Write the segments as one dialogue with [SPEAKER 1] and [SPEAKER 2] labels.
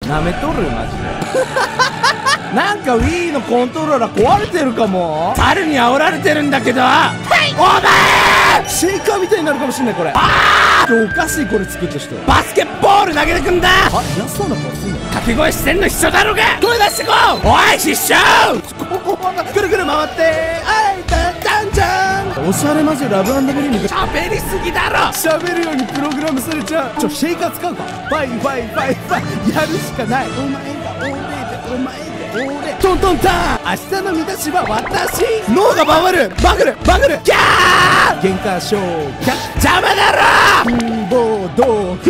[SPEAKER 1] なめとるマジでなんか Wii のコントローラー壊れてるかも。猿に煽られてるんだけど、はい、お前シェイカーみたいになるかもしんないこれ。おかしいこれ作った人。バスケボール投げてくんだ。あ、嫌そうな顔すんの。掛け声してんの一緒だろうが。声出してこう。おい必勝。くるくる回って、あいたたんちゃん。おしゃれマジラブ&ブリーム。喋りすぎだろ。喋るようにプログラムされちゃう。シェイカー使うか。ファイファイファイファイやるしかない。お前が俺でお前で俺。トントンターン。明日の見出しは私。脳が回る。バグるバグる。キャー喧嘩ショーキャッ邪魔だろ。文房豆腐。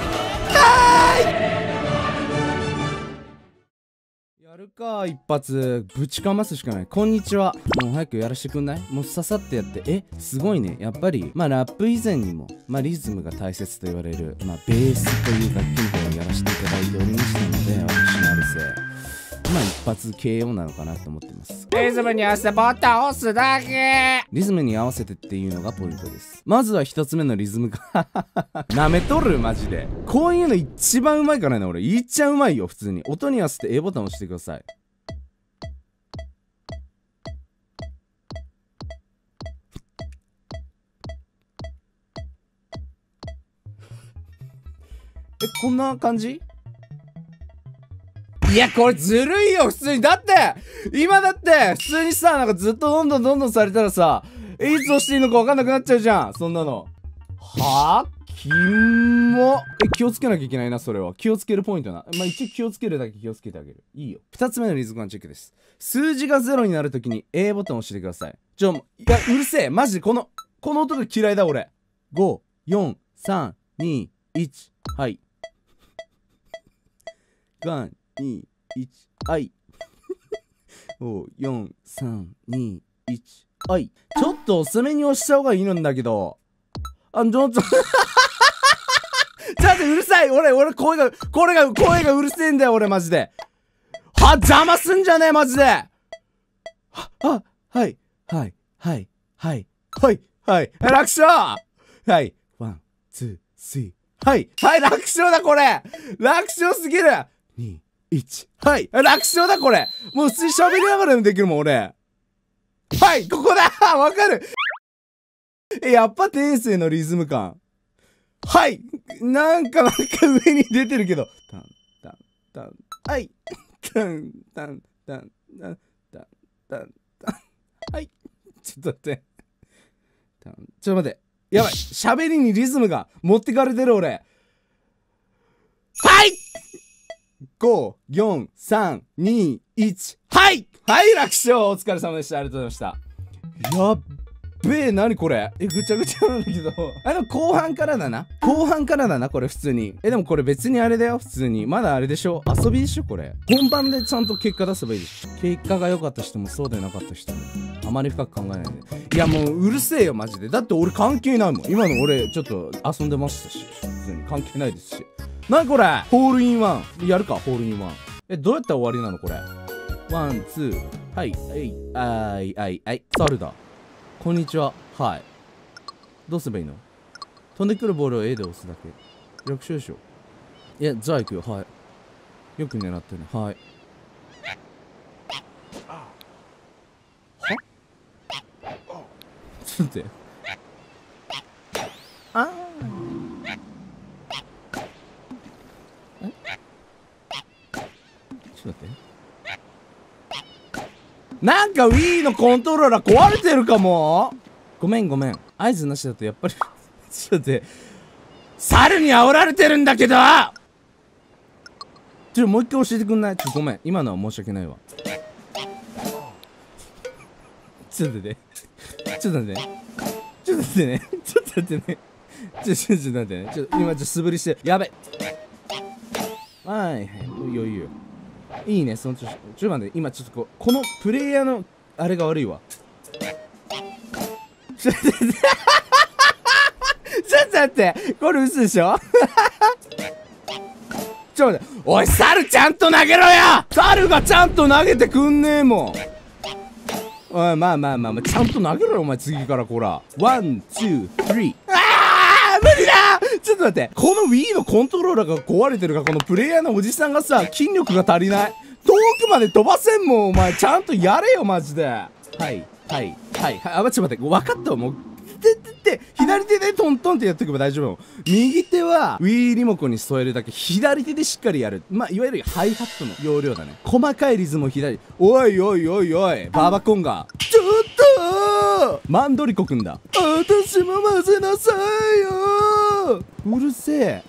[SPEAKER 1] やるか一発ぶちかますしかない。こんにちは。もう早くやらしてくんない？もうささってやって。すごいね。やっぱりラップ以前にもリズムが大切と言われるベースという楽器の方をやらせていただいておりましたので、私のアルセ一発 KO なのかなと思ってます。リズムに合わせてボタンを押すだけ。リズムに合わせてっていうのがポイントです。まずは一つ目のリズムがなめとるマジで。こういうの一番うまいからね。俺いっちゃうまいよ普通に。音に合わせて A ボタン押してください。こんな感じ？いやこれずるいよ普通に。だって今だって普通にさ、なんかずっとどんどんされたらさ、いつ押していいのか分かんなくなっちゃうじゃんそんなの。はぁキモ。気をつけなきゃいけないな。それは気をつけるポイントな。一応気をつけるだけ気をつけてあげる。いいよ。2つ目のリズム感チェックです。数字が0になるときに A ボタンを押してください。いやうるせえマジで。この音が嫌いだ俺。5、4、3、2、1、はい。1、2、1、はい。5、4、3、2、1、はい。ちょっと遅めに押した方がいいんだけど。ちょっとうるさい。俺声がうるせえんだよ俺マジで。邪魔すんじゃねえマジで。はいはいはいはいはいはい楽勝。はいワンツースリーはい楽勝だこれ。楽勝すぎる。2、1はい楽勝だこれ。もう普通に喋りながらでもできるもん俺。はいここだわかる。やっぱ天性のリズム感。はいなんか上に出てるけど。タンタンタンはいタンタンタンタンタンタンタンはいちょっと待って。ちょっと待って。やばい喋りにリズムが持ってかれてる俺。はい5、4、3、2、1はい楽勝。お疲れ様でした。ありがとうございました。やっべえ何これ。ぐちゃぐちゃなんだけど。でも後半からだなこれ普通に。でもこれ別にあれだよ普通に。まだあれでしょ遊びでしょこれ。本番でちゃんと結果出せばいいでしょ。結果が良かった人もそうでなかった人もあまり深く考えないで。いやもううるせえよマジで。だって俺関係ないもん。今の俺ちょっと遊んでましたし普通に関係ないですし。なにこれホールインワンやるか。ホールインワンどうやったら終わりなのこれ。ワンツーはい猿だ。こんにちは。はい。どうすればいいの？飛んでくるボールを A で押すだけ。楽勝でしょ。いや、じゃあ行くよ。はい。よく狙ってね。はい。は？ちょっと待って。あー。ちょっと待って。なんか Wii のコントローラー壊れてるかも。ごめん合図なしだとやっぱりちょっと待って。猿に煽られてるんだけど。もう一回教えてくんない？ごめん今のは申し訳ないわ。ちょっと待ってねちょっと待ってね今素振りしてやべ。はい余裕よ。いいねその調子。ちょっと待って今ちょっとこのプレイヤーのあれが悪いわ。ちょっと待ってこれ嘘でしょちょっと待って。おい猿ちゃんと投げろよ。猿がちゃんと投げてくんねえもん。おいまあちゃんと投げろよお前次から。こらワンツースリー。無理だちょっと待って、この Wii のコントローラーが壊れてるか、このプレイヤーのおじさんがさ、筋力が足りない。遠くまで飛ばせんもん、お前。ちゃんとやれよ、マジで。はい、はい、はい、あ、ちょっと待って、分かったわ、もう。左手でトントンってやっとけば大丈夫。右手は Wii リモコンに添えるだけ。左手でしっかりやる。まあ、いわゆるハイハットの要領だね。細かいリズムを左。おいおいおいおい、バーバコンが。ちょっとマンドリコくんだ。私も混ぜなさいよ。うるせえ。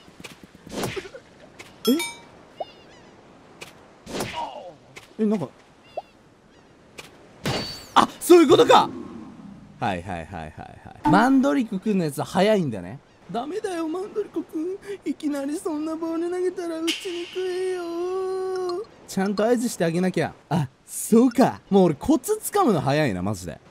[SPEAKER 1] なんか。あ、そういうことか。はいはいはいはいはい。マンドリコくんのやつは早いんだね。ダメだよマンドリコくん。いきなりそんなボール投げたら打ちにくいよ。ちゃんと合図してあげなきゃ。あ、そうか。もう俺コツ掴むの早いなマジで。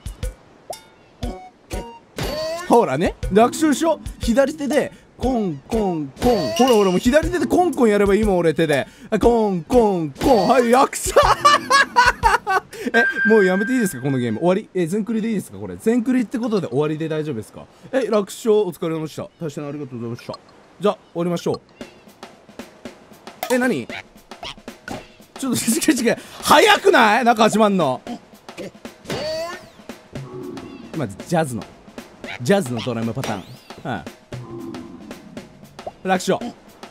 [SPEAKER 1] ほらね、楽勝でしょ。左手でコンコンコン。ほら俺もう左手でコンコンやればいいもん俺手で。コンコンコン。はい、役者もうやめていいですかこのゲーム。終わり。全クリでいいですかこれ。全クリってことで終わりで大丈夫ですか。楽勝お疲れ様でした。大変ありがとうございました。じゃあ終わりましょう。何ちょっと違う早くないなんか始まんの。まずジャズのドラムパターン。楽勝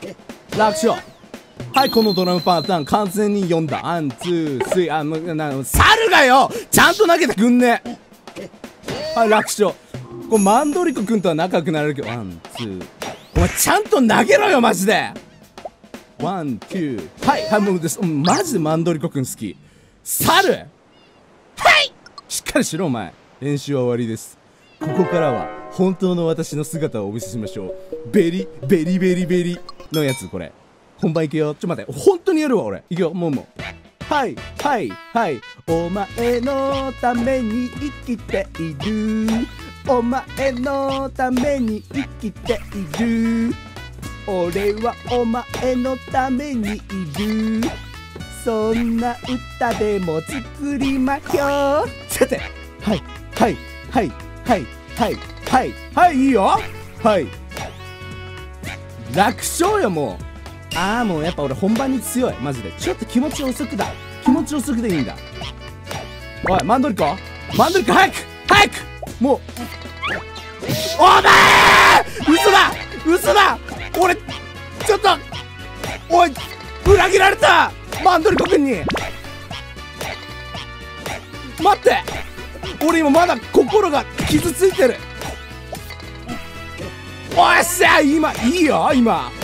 [SPEAKER 1] はい、このドラムパターン完全に読んだ。ワン、ツー、スリー、猿がよちゃんと投げてくんね。はい、楽勝。これマンドリコくんとは仲良くなれるけど、ワン、ツー。お前ちゃんと投げろよ、マジで。ワン、ツー。はい、もうです。マジでマンドリコくん好き。猿はいしっかりしろ、お前。練習は終わりです。ここからは、本当の私の姿をお見せしましょう。ベリのやつ、これ。本番いくよ。ちょ待って、本当にやるわ俺。いくよ、もう。はいお前のために生きている。お前のために生きている。俺はお前のためにいる。そんな歌でも作りましょう。さて、はいいいよ。はい楽勝よ。もうもうやっぱ俺本番に強いマジで。ちょっと気持ち遅くでいいんだ。おいマンドリコ早くもうお前嘘だ俺ちょっとおい裏切られたマンドリコくんに。待って俺今まだ心が傷ついてる。おっしゃ今いいよ。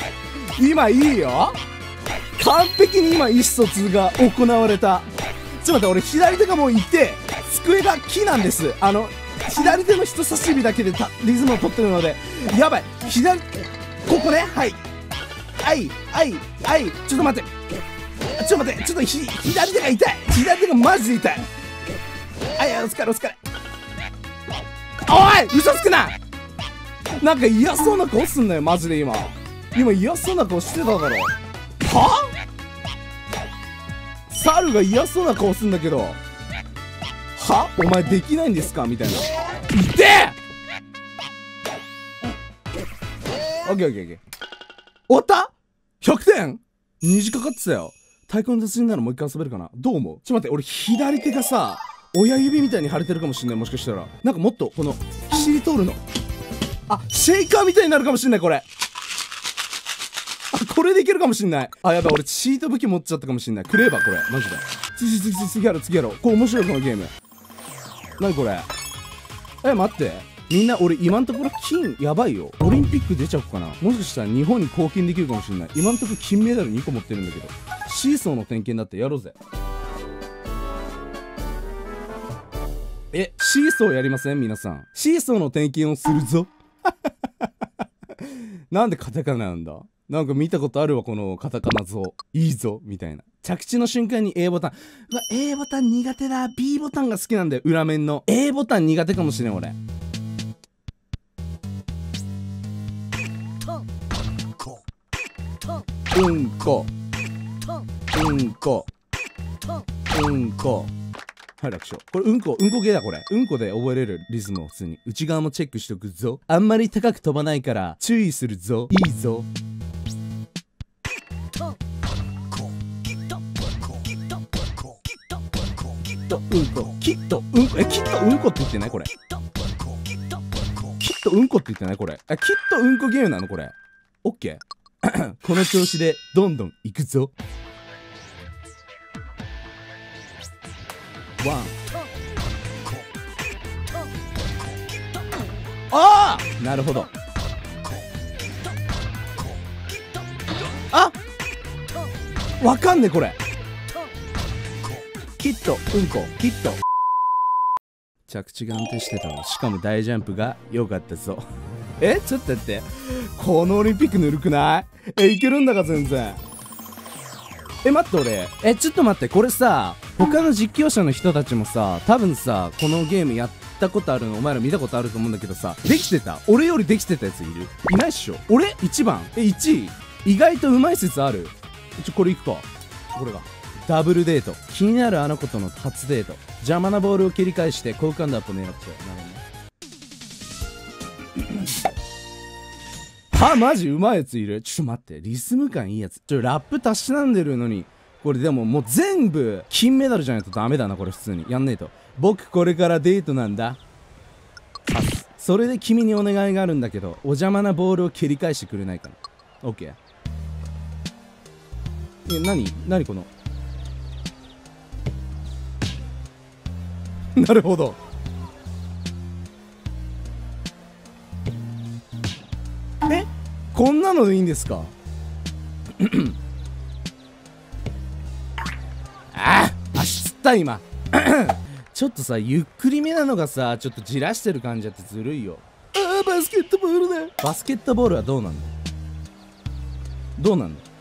[SPEAKER 1] 完璧に今意思疎通が行われた。ちょっと待って、俺左手がもういて机が木なんです。左手の人差し指だけでリズムを取ってるのでやばい。ここね。はいちょっと待ってちょっと左手が痛い。左手がマジで痛い。お疲れ。おい嘘つくな。なんか嫌そうな顔すんなよマジで。今嫌そうな顔してただろ。は猿が嫌そうな顔すんだけど。お前できないんですかみたいな。痛え。オッケー終わった。100点2時かかってたよ。太鼓の達人ならもう一回遊べるかな。どう思う。ちょっと待って、俺左手がさ親指みたいに腫れてるかもしんない。もしかしたらなんかもっとこのキリ通るの。シェイカーみたいになるかもしんない。これこれでいけるかもしんない。やばい俺チート武器持っちゃったかもしんない。クレーバーこれマジで。次やろう。これ面白いこのゲーム。何これ。待ってみんな俺今んところ金やばいよ。オリンピック出ちゃおうかな。もしかしたら日本に貢献できるかもしんない。今んところ金メダル2個持ってるんだけど。シーソーの点検だってやろうぜ。シーソーやりません皆さん。シーソーの点検をするぞ。なんでカタカナなんだ。なんか見たことあるわこのカタカナ像。いいぞみたいな。着地の瞬間に A ボタン。A ボタン苦手だ。B ボタンが好きなんだよ。裏面の A ボタン苦手かもしれん俺。うんこはい、楽勝。これうんこ系だこれ。うんこで覚えれるリズムを普通に。内側もチェックしとくぞ。あんまり高く飛ばないから注意するぞ。いいぞ。うんこ、きっとうんこ、きっとうんこって言ってないこれ。きっとうんこって言ってないこれ。きっとうんこゲームなのこれ。オッケー。この調子でどんどんいくぞ。ワン。ああ、なるほど。あ、わかんねえこれ。きっとうんこ、きっと。着地が安定してたわ。しかも大ジャンプが良かったぞ。ちょっと待って、このオリンピックぬるくない？いけるんだか全然。待って俺、ちょっと待って、これさ、他の実況者の人たちもさ、多分さ、このゲームやったことあるのお前ら見たことあると思うんだけどさ、できてた？俺よりできてたやついる？いないっしょ。俺1番1位意外とうまい説ある？これいくか。これがダブルデート。気になるあの子との初デート。邪魔なボールを蹴り返して好感度アップを狙っちゃう。なるほどね。は、マジうまいやついる？ちょっと待って、リズム感いいやつ。ラップたしなんでるのに、これでももう全部金メダルじゃないとダメだな、これ普通に。やんねえと。僕これからデートなんだ。それで君にお願いがあるんだけど、お邪魔なボールを蹴り返してくれないかな。オッケー。何この。なるほど。こんなのでいいんですか？足つった今。ちょっとさ、ゆっくりめなのがさ、ちょっとじらしてる感じあってずるいよ。バスケットボールだ。バスケットボールはどうなんだ？どうなんだ？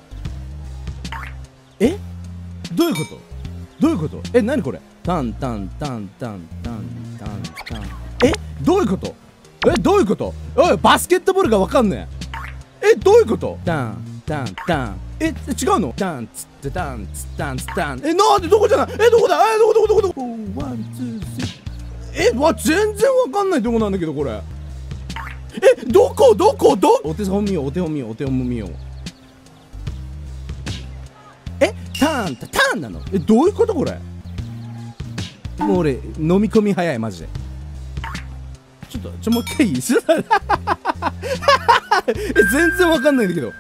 [SPEAKER 1] どういうこと？どういうこと？何これ？タンタンタンタンタンタンタン。どういうこと？どういうこと？おい、バスケットボールがわかんねえ。どういうこと？タンタンタン。違うの？タンツってタンツタンツタン。なんでどこじゃない？どこだ？どこ？ワンツースリー。全然わかんないとこなんだけどこれ。どこ？お手本見よう。ターンなの？どういうことこれ？もう俺飲み込み早いマジで。もう一回いい？全然わかんないんだけど。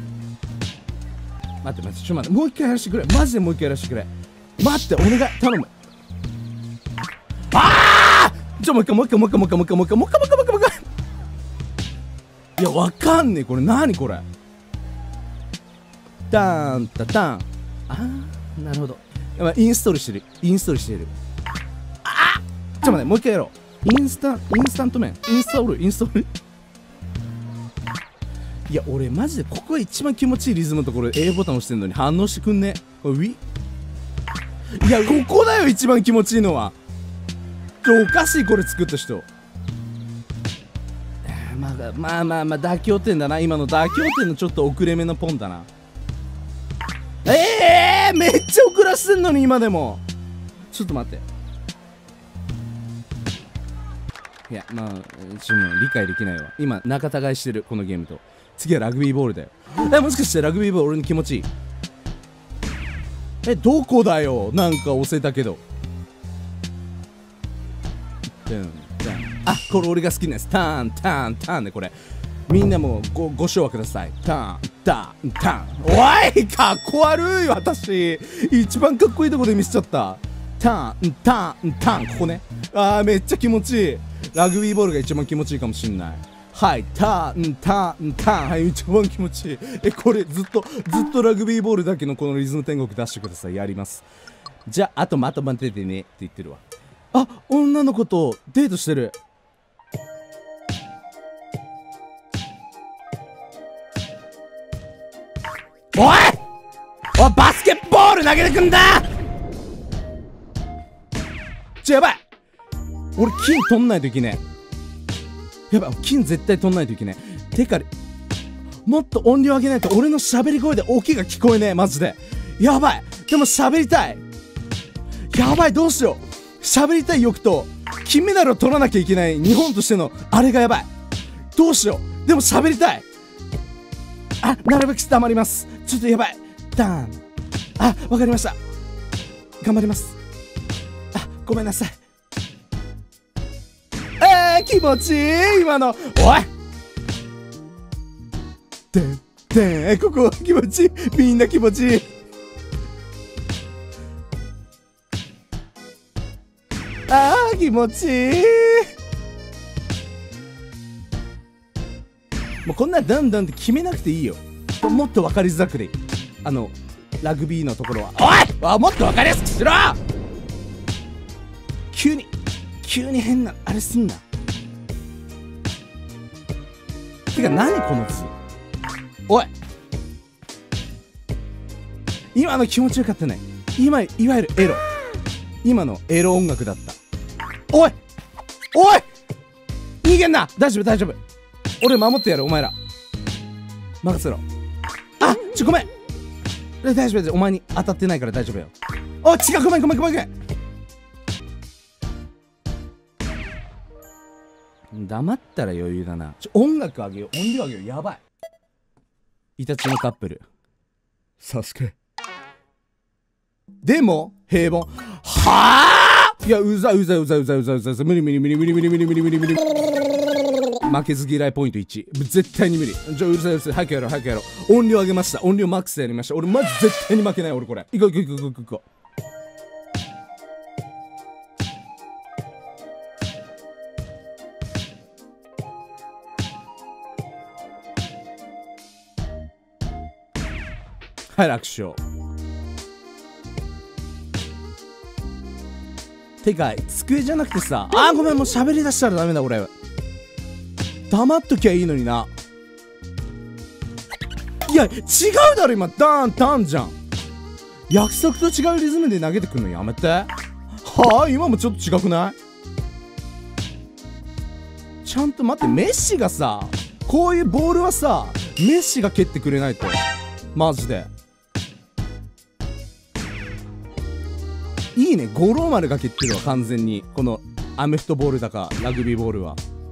[SPEAKER 1] 待って、もう一回やらしてくれ。マジでもう一回やらしてくれ。待って、お願い、頼む。もう一回。いや、わかんねえ、これ、なにこれ。ターン、なるほど。インストールしてる。ちょっと待って、もう一回やろう。インスタント麺。インストール。いや、俺マジでここが一番気持ちいいリズムのところで A ボタン押してんのに反応してくんね。これいや、ここだよ一番気持ちいいのは。おかしいこれ作った人。まあ妥協点だな。今の妥協点のちょっと遅れ目のポンだな。めっちゃ遅らせてんのに今でも。ちょっと待って。いや、もう理解できないわ。今仲違いしてるこのゲームと。次はラグビーボールだよ。もしかしてラグビーボール俺に気持ちいい？どこだよ。なんか押せたけど。これ俺が好きなやつ。ターンねこれ。みんなもご唱和ください。ターン。おい、かっこ悪い私。一番かっこいいとこで見せちゃった。ターン。ここね。めっちゃ気持ちいい。ラグビーボールが一番気持ちいいかもしんない。はい、ターン。はい、一番気持ちいい。これずっとラグビーボールだけのこのリズム天国出してください。やります。じゃあ、あとまとまっててねって言ってるわ。女の子とデートしてる。おい、バスケボール投げてくんだ。やばい。俺金取んないといけねえ。やばい、金絶対取んないといけねえ。てかもっと音量上げないと俺の喋り声で大きいが聞こえねえ。マジでやばい。でも喋りたい。やばい、どうしよう。 喋りたい欲と金メダルを取らなきゃいけない日本としてのあれがやばい。どうしよう。でも喋りたい。あ、なるべく黙ります。ちょっとやばい。ダーン。あ、わかりました。頑張ります。あ、ごめんなさい。気持ちいい今の。おいここ気持ちいい。みんな気持ちいい。気持ちいい。もうこんなダンダンって決めなくていいよ。もっと分かりづらくでいい。ラグビーのところは。もっと分かりやすくしろ。急に変なあれすんな。てか何この図。おい、今の気持ちよかったね。今いわゆるエロ。今のエロ音楽だった。おい逃げんな。大丈夫。俺守ってやる。お前ら任せろ。ごめん。大丈夫。お前に当たってないから大丈夫よ。違う。ごめん。黙ったら余裕だな。音楽上げよう。音量上げよう。やばい。イタチのカップルサスケでも平凡。いや、うざい。無理。負けず嫌いポイント1。絶対に無理。うるさい。早くやろう。音量上げました。音量マックスやりました。俺マジ絶対に負けない。俺これ。行こう。はい、楽勝。てか机じゃなくてさ、ごめん、もう喋り出したらダメだ。俺黙っときゃいいのにな。いや違うだろ今。ダーンじゃん。約束と違うリズムで投げてくんのやめて。今もちょっと違くない？ちゃんと待って。メッシがさ、こういうボールはさメッシが蹴ってくれないと。マジでいいね。五郎丸が蹴ってるわ完全に。このアメフトボールだかラグビーボールは。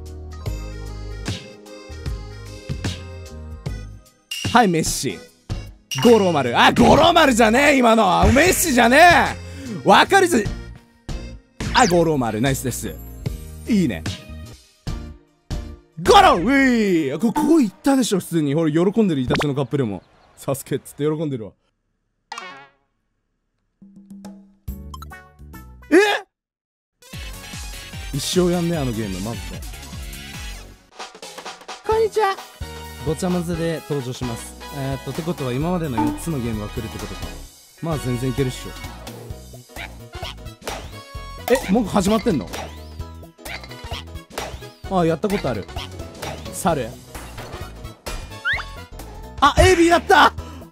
[SPEAKER 1] はい、メッシ。五郎丸。五郎丸じゃねえ今の。メッシじゃねえ。わかりづ五郎丸。ナイスです。いいね。ゴロウィー。こう言ったでしょ普通に。ほら喜んでる。イタチのカップルもサスケっつって喜んでるわ。一生やんねあのゲームマジで。こんにちは。ごちゃ混ぜで登場します。ってことは今までの4つのゲームが来るってことか。まあ全然いけるっしょ。もう始まってんの？やったことある。猿。AB だった。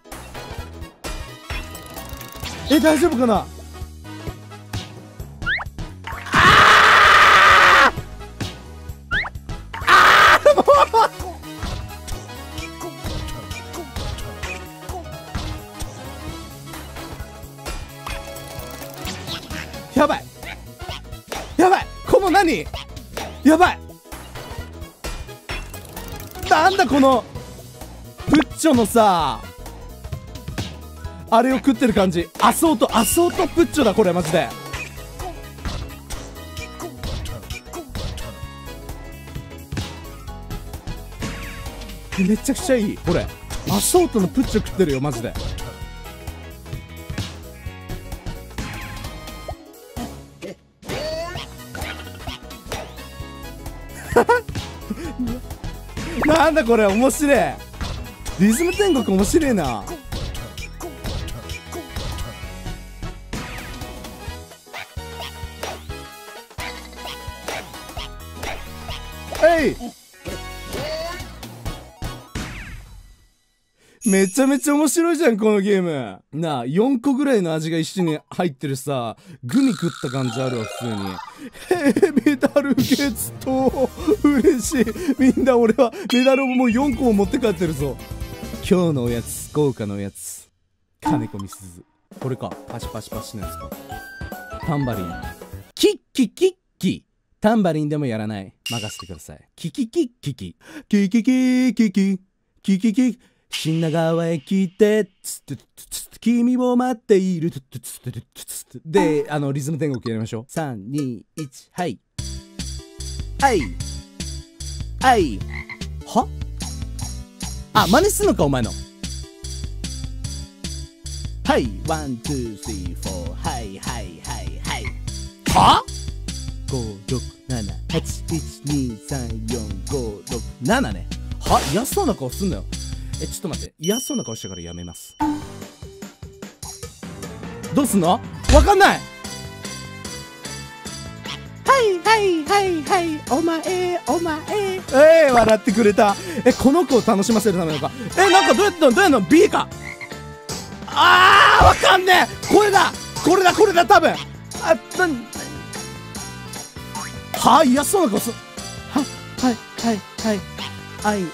[SPEAKER 1] 大丈夫かな。やばい。この何やばい。なんだこのプッチョのさあれを食ってる感じ。アソートプッチョだこれマジで。めちゃくちゃいい。これアソートのプッチョ食ってるよマジで。なんだこれ面白い。リズム天国面白いな。めちゃめちゃ面白いじゃんこのゲームなあ。4個ぐらいの味が一緒に入ってるさ、グミ食った感じあるわ普通に。メダルゲット嬉しい。みんな俺はメダルをもう4個も持って帰ってるぞ。今日のおやつ、豪華なおやつ、金子みすず。これか、パシパシパシのやつか。タンバリンキッキキッキ。タンバリンでもやらない。任せてください。キキキッキキ。キキキキキ。キキキ。品川駅で、君を待っている。で、リズム天国やりましょう。3、2、1、はい。はい。はい。は？あ、真似すんのか、お前の。はい。ワン、ツー、スリー、フォー。はい、はい、はい、はい。は？5、6、7、8、1、2、3、4、5、6、7ね。は？嫌そうな顔すんなよ。ちょっと待って。嫌そうな顔したからやめます。どうすんの？わかんない。はいはいはいはい。お前お前。笑ってくれた。この子を楽しませるためのか。なんかどうやったの ?B か。わかんねえ。これだ多分。嫌そうな顔す。はいはいはい。あい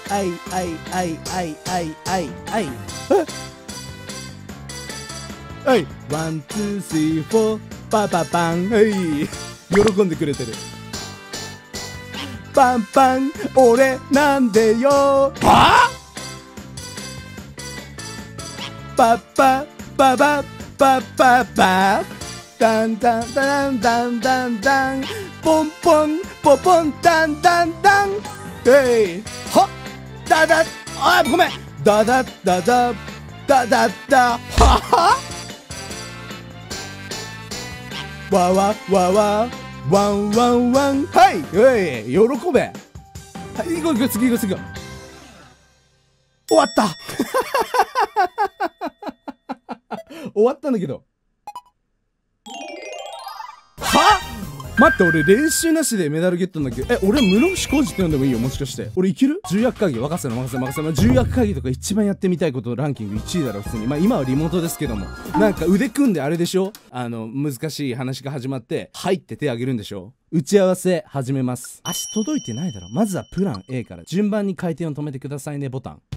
[SPEAKER 1] はい、ワンツースリーフォーパパパン。はい、喜んでくれてる。パンパン俺なんでよ。は？パパパパパパパダンダンダンダンダンダンポンポンポポンダンダンダン。えいはっだだ、ごめん。だだだだだだだははわわわわワンワンワン。はい、喜べ。はい、行こう次。終わった終わったんだけど。は？待って、俺練習なしでメダルゲットんだけど、俺室伏浩二って呼んでもいいよ、もしかして。俺いける？重役会議、任せろ。重役会議とか一番やってみたいことランキング1位だろ、普通に。まあ今はリモートですけども。なんか腕組んであれでしょ？難しい話が始まって、はいって手あげるんでしょ？打ち合わせ始めます。足届いてないだろ。まずはプラン A から。順番に回転を止めてくださいね、ボタン。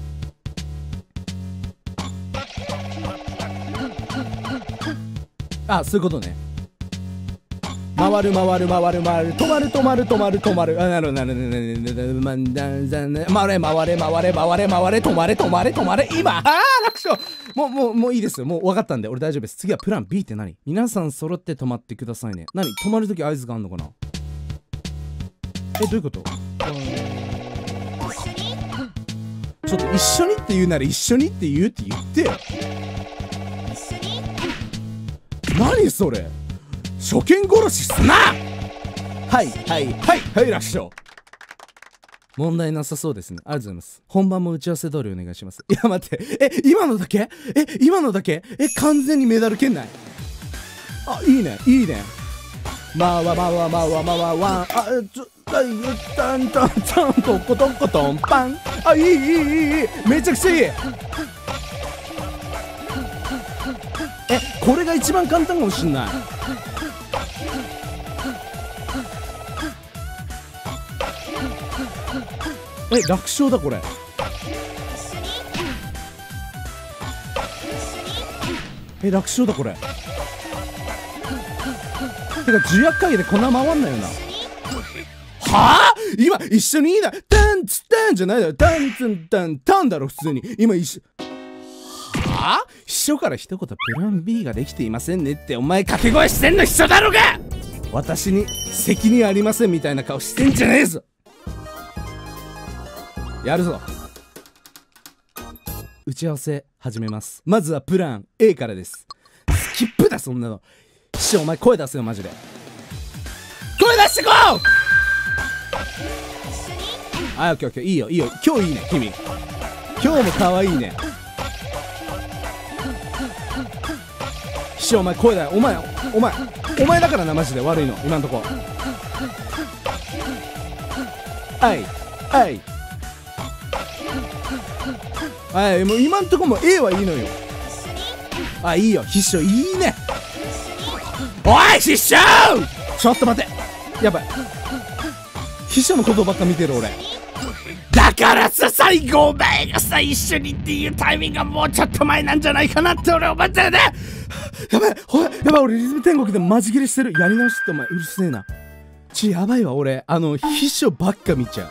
[SPEAKER 1] そういうことね。回る。止まる。なるほど。回れ。止まれ。今楽勝。もういいですよ。もう分かったんで、俺大丈夫です。次はプラン B って何？皆さん揃って止まってくださいね。何？止まるとき合図があんのかな？どういうこと？ちょっと一緒にって言うなら一緒にって言ってよ。何それ？初見殺しすな！はい、楽勝。問題なさそうですね。ありがとうございます。本番も打ち合わせ通りお願いします。いや、待って。今のだけ完全にメダル圏内。いいね。まわ。タントコトンコトンパン。いい。めちゃくちゃいい。これが一番簡単かもしんない。楽勝だこれ。楽勝だこれ。てか重役会議でこんな回んないよな。はぁ？今一緒にいいな。タンツタンじゃないだろ。タンツンタンタンだろ普通に。今一緒。はぁ？秘書から一言プラン B ができていませんねってお前掛け声してんの秘書だろが！私に責任ありませんみたいな顔してんじゃねえぞ。やるぞ。打ち合わせ始めます。まずはプラン A からです。スキップだそんなの。秘書お前声出せよマジで。声出してこう！オッケーいいよ。今日いいね君。今日も可愛いね。秘書お前声だよ。お前だからなマジで悪いの今んとこ。もう今んとこも A はいいのよ。いいよ秘書いいね。おい秘書ちょっと待って。やばい秘書のことばっか見てる俺。だからさ最後お前がさ一緒にっていうタイミングがもうちょっと前なんじゃないかなって俺思ってるね。やばいばい、俺リズム天国でマジ切れしてる。やり直しってお前うるせえな。やばいわ、俺秘書ばっか見ちゃう。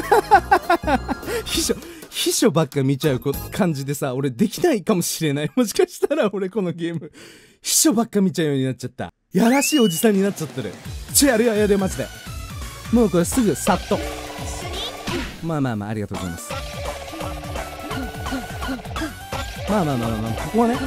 [SPEAKER 1] 秘書ばっか見ちゃう感じでさ、俺できないかもしれない。もしかしたら俺このゲーム秘書ばっか見ちゃうようになっちゃった。やらしいおじさんになっちゃってる。やるよマジで。もうこれすぐさっと。まあありがとうございます。まあここはね、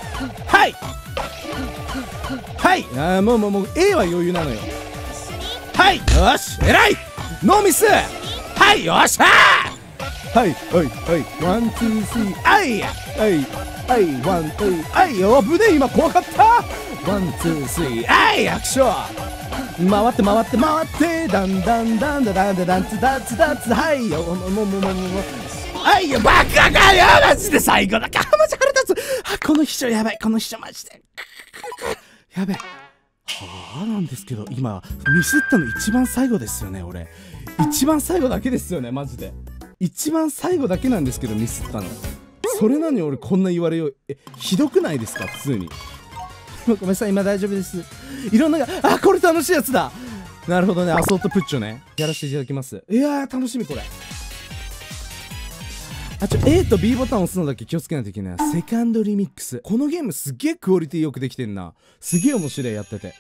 [SPEAKER 1] はいもう A は余裕なのよ。はい、よし、偉い、ノーミス。はい、よっしゃー。はいワンツースリー、ワンツー、危ねえ、今怖かった。ワンツースリー、アクション。回ってダンツダツ、はいよ、はいよ、バカかよ、マジで最後だけ。マジ腹立つ。この秘書やばい、この秘書マジでやべえ。なんですけど、今ミスったの一番最後ですよね。俺一番最後だけですよね、マジで一番最後だけなんですけどミスったの。それなのに俺こんな言われよう。ひどくないですか、普通に。ごめんなさい、今大丈夫です。いろんなこれ楽しいやつだ。なるほどね、アソートプッチョね、やらせていただきます。いやー楽しみこれ。A と B ボタンを押すのだけ気をつけないといけない。セカンドリミックス。このゲームすっげえクオリティよくできてんな。すげえ面白い、やってて。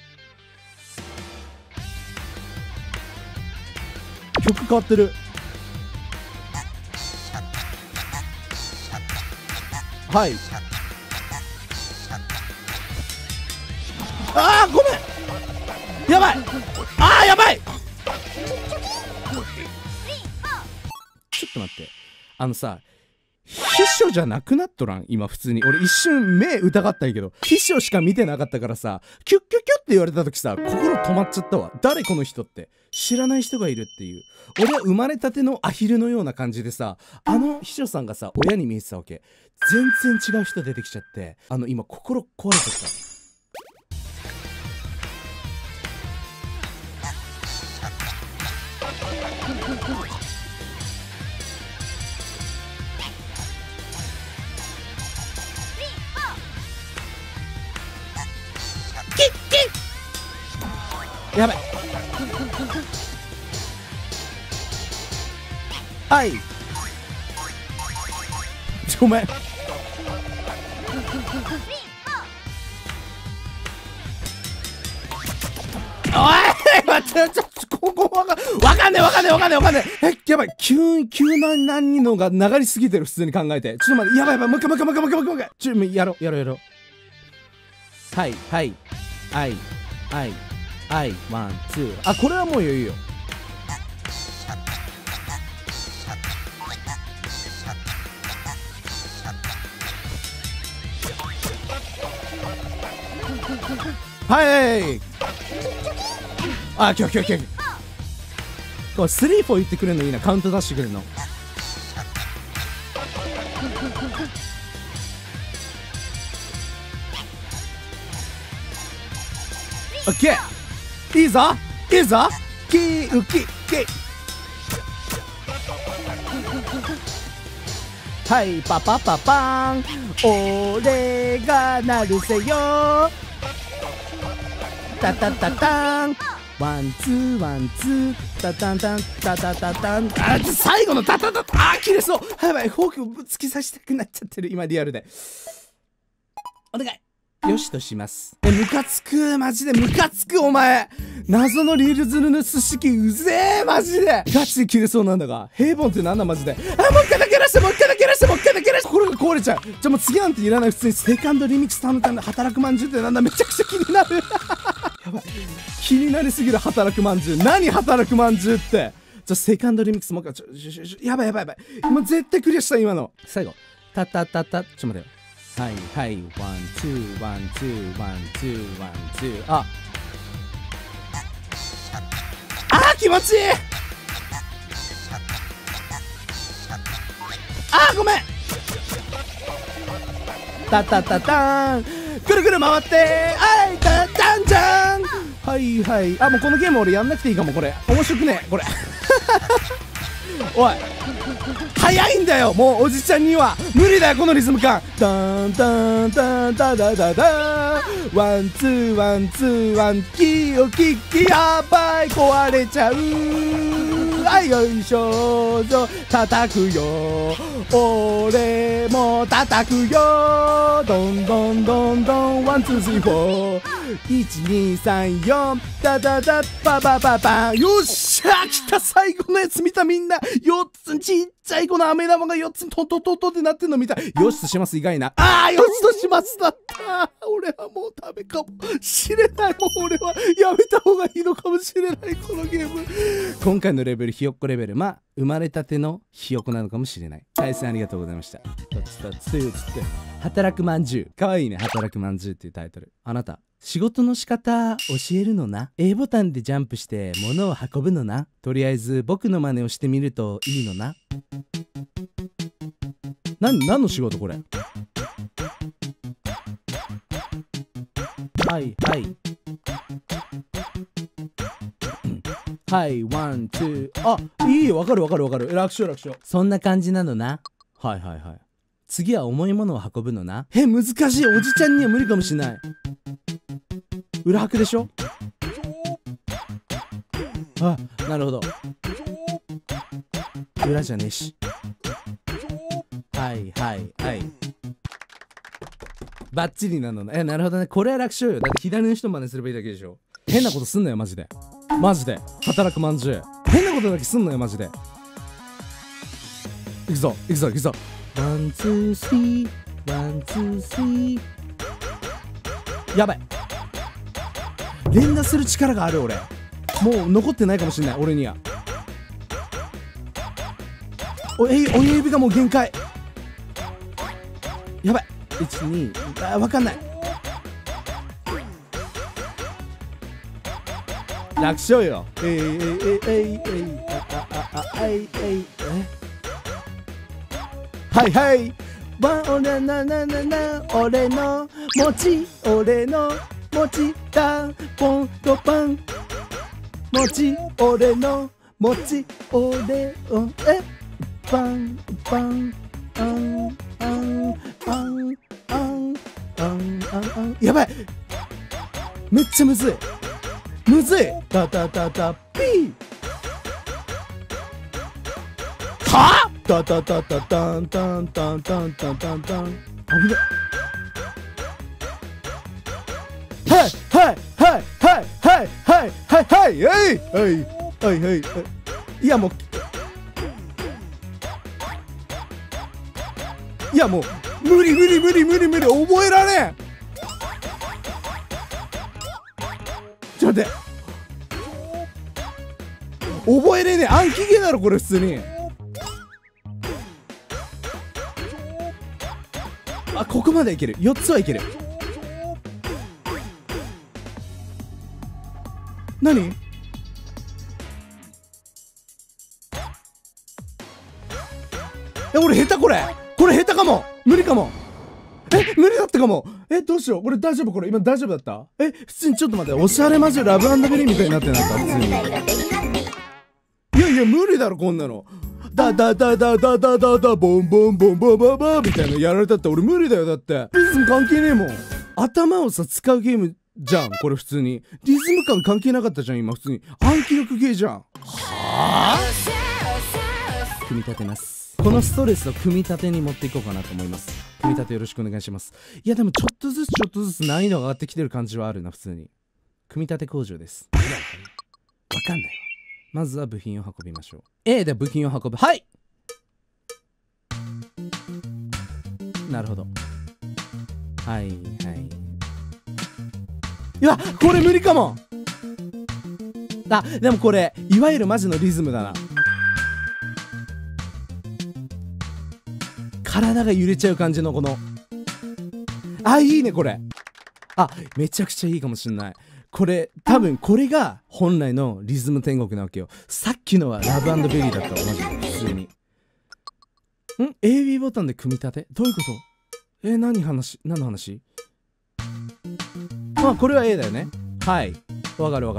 [SPEAKER 1] 曲変わってる。はい。ごめん、やばい。やばい。ちょっと待って、秘書じゃなくなっとらん今。普通に俺一瞬目疑ったんやけど、秘書しか見てなかったからさ、キュッキュッキュッって言われた時さ、心止まっちゃったわ。誰この人って、知らない人がいるっていう。俺は生まれたてのアヒルのような感じでさ、秘書さんがさ親に見えてたわけ。全然違う人出てきちゃって、今心壊れちゃった。やばい。はい、ごめん。おい待って、ちょっとここわかんねえ。やばい、急な何のが流れすぎてる。普通に考えて、ちょっと待って、やばい、もう一回やろう。はいワンツー、これはもう余裕よ。今日これ3、4言ってくれるのいいな。カウント出してくれるの。オッケー、いいぞキウキはい、パパパパン、俺がなるせよ、タタタタン、ワンツータタンタンタタタタン。最後のタタタタ切れそう。やばい、フォークをぶつけさせたくなっちゃってる今、リアルで。お願い。よしとします。ムカつく、マジでムカつく。お前謎のリールズルの寿司機うぜえ、マジでガチで切れそうなんだが。平凡ってなんだマジで。もう一回だけ出して、心が壊れちゃう。もう次なんていらない。普通にセカンドリミックス頼むための働くまんじゅうってなんだ。めちゃくちゃ気になる。やばい、気になりすぎる。働くまんじゅう、何働くまんじゅうって。セカンドリミックスもう一回。やばい、もう絶対クリアした。今の最後タタタタ、ちょっと待てよ。はい、ワンツー。気持ちいい。ごめん。タタタタン、ぐるぐる回って、タタンじゃん。はい、もうこのゲーム俺やんなくていいかも。これ面白くねえこれ。おい早いんだよもうおじちゃんには無理だよこのリズム感。ダンダンダンダダダダワンツーワンツーワンキヨキキやばい壊れちゃう。あいよいしょぞ叩くよ俺も叩くよどんどんどんどんワンツースリーフォー1234ダダダパパパパ。よっしゃ来た最後のやつ見たみんな。4つちっちゃいこの飴玉が4つトントントントンってなってんの見た。よしとします以外な。よしとしますだった。俺はもうダメかもしれない。もう俺はやめた方がいいのかもしれないこのゲーム。今回のレベルひよっこレベル生まれたてのひよこなのかもしれない。対戦ありがとうございました。つって働くまんじゅうかわいいね。働くまんじゅうっていうタイトル。あなた仕事の仕方教えるのな。A ボタンでジャンプして物を運ぶのな。とりあえず僕の真似をしてみるといいのな。何の仕事これ。はいはいはいワンツー。いいよわかる楽勝。そんな感じなのな。はい次は重いものを運ぶのな。難しい。おじちゃんには無理かもしれない。裏拍でしょ。なるほど。裏じゃねえし。はいバッチリなのね。なるほどね。これは楽勝よ。だって左の人真似すればいいだけでしょ。変なことすんなよマジで働くまんじゅう変なことだけすんなよマジで。いくぞワンツースリーワンツースリー。やばい連打する力がある。俺もう残ってないかもしれない。俺には親指がもう限界。やばい12わかんない。楽勝よ。はい俺の餅だポンとパン俺の餅パンやばいめっちゃむずいタピーはタタタタタンタンタンタンタンタンタン。危ねはいいやもう無理覚えられん。ちょっと待って覚えれねえ。暗記ゲーだろこれ普通に。ここまでいける。4つはいける。何俺下手これ下手かも。無理かも。無理だったかも。どうしよう。これ大丈夫。これ今大丈夫だった。普通にちょっと待って。おしゃれ魔女ラブ&ベリーみたいになってなかった普通に。いや無理だろこんなの。ダボンボンボンみたいなのやられたって俺無理だよ。だってリズム関係ねえもん。頭を使うゲームじゃんこれ普通に。リズム感関係なかったじゃん今普通に。暗記力ゲーじゃん。組み立てます。このストレスを組み立てに持っていこうかなと思います。組み立てよろしくお願いします。いやでもちょっとずつ難易度が上がってきてる感じはあるな普通に。組み立て工場です。わかんないわ。まずは部品を運びましょう。で部品を運ぶ。はいなるほど。いやこれ無理かも。でもこれいわゆるマジのリズムだな。体が揺れちゃう感じのこのいいねこれ。めちゃくちゃいいかもしんない。これ多分これが本来のリズム天国なわけよ。さっきのはラブ&ベリーだったわマジで普通に。AB ボタンで組み立てどういうこと？何の話？これは A だよね。はいわかる。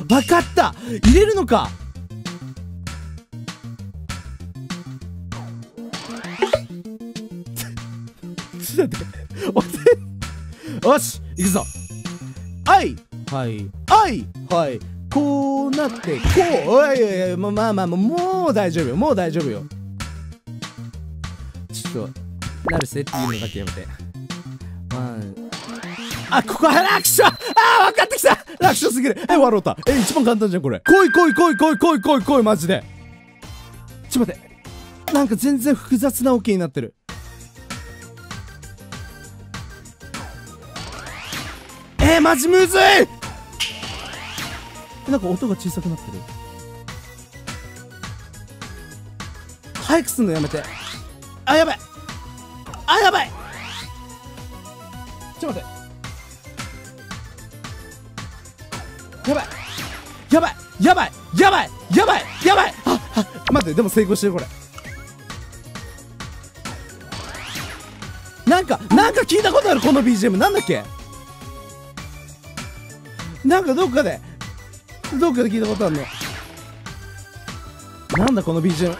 [SPEAKER 1] わかった、入れるのか。ちょっと待って、よし行くぞ。はいはいはいはい、こうなってこう、おいおいおい、まあまあもう大丈夫よ、もう大丈夫よ。ちょっとなるせっていうのだけやめて。あ、ここは楽勝。あー、分かってきた。楽勝すぎる。笑うた。一番簡単じゃんこれ。来い来い来い来い来い来い来い、マジで。ちょっと待って、なんか全然複雑なオケになってる。マジむずい。なんか音が小さくなってる。早くすんのやめて。あ、やばい。あ、やばい。ちょっと待って。やばいやばいやばいやばいやばいやばい。待って、でも成功してるこれ。なんか聞いたことある、この BGM。なんだっけ。なんかどっかで聞いたことあるの。なんだこの BGM。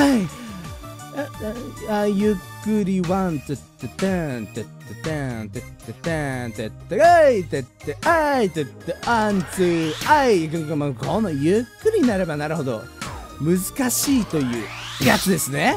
[SPEAKER 1] ゆっくりワンてっててんてっててんてっててんてってあいてってあいてってあんつーあい。このゆっくりになればなるほど難しいというやつですね。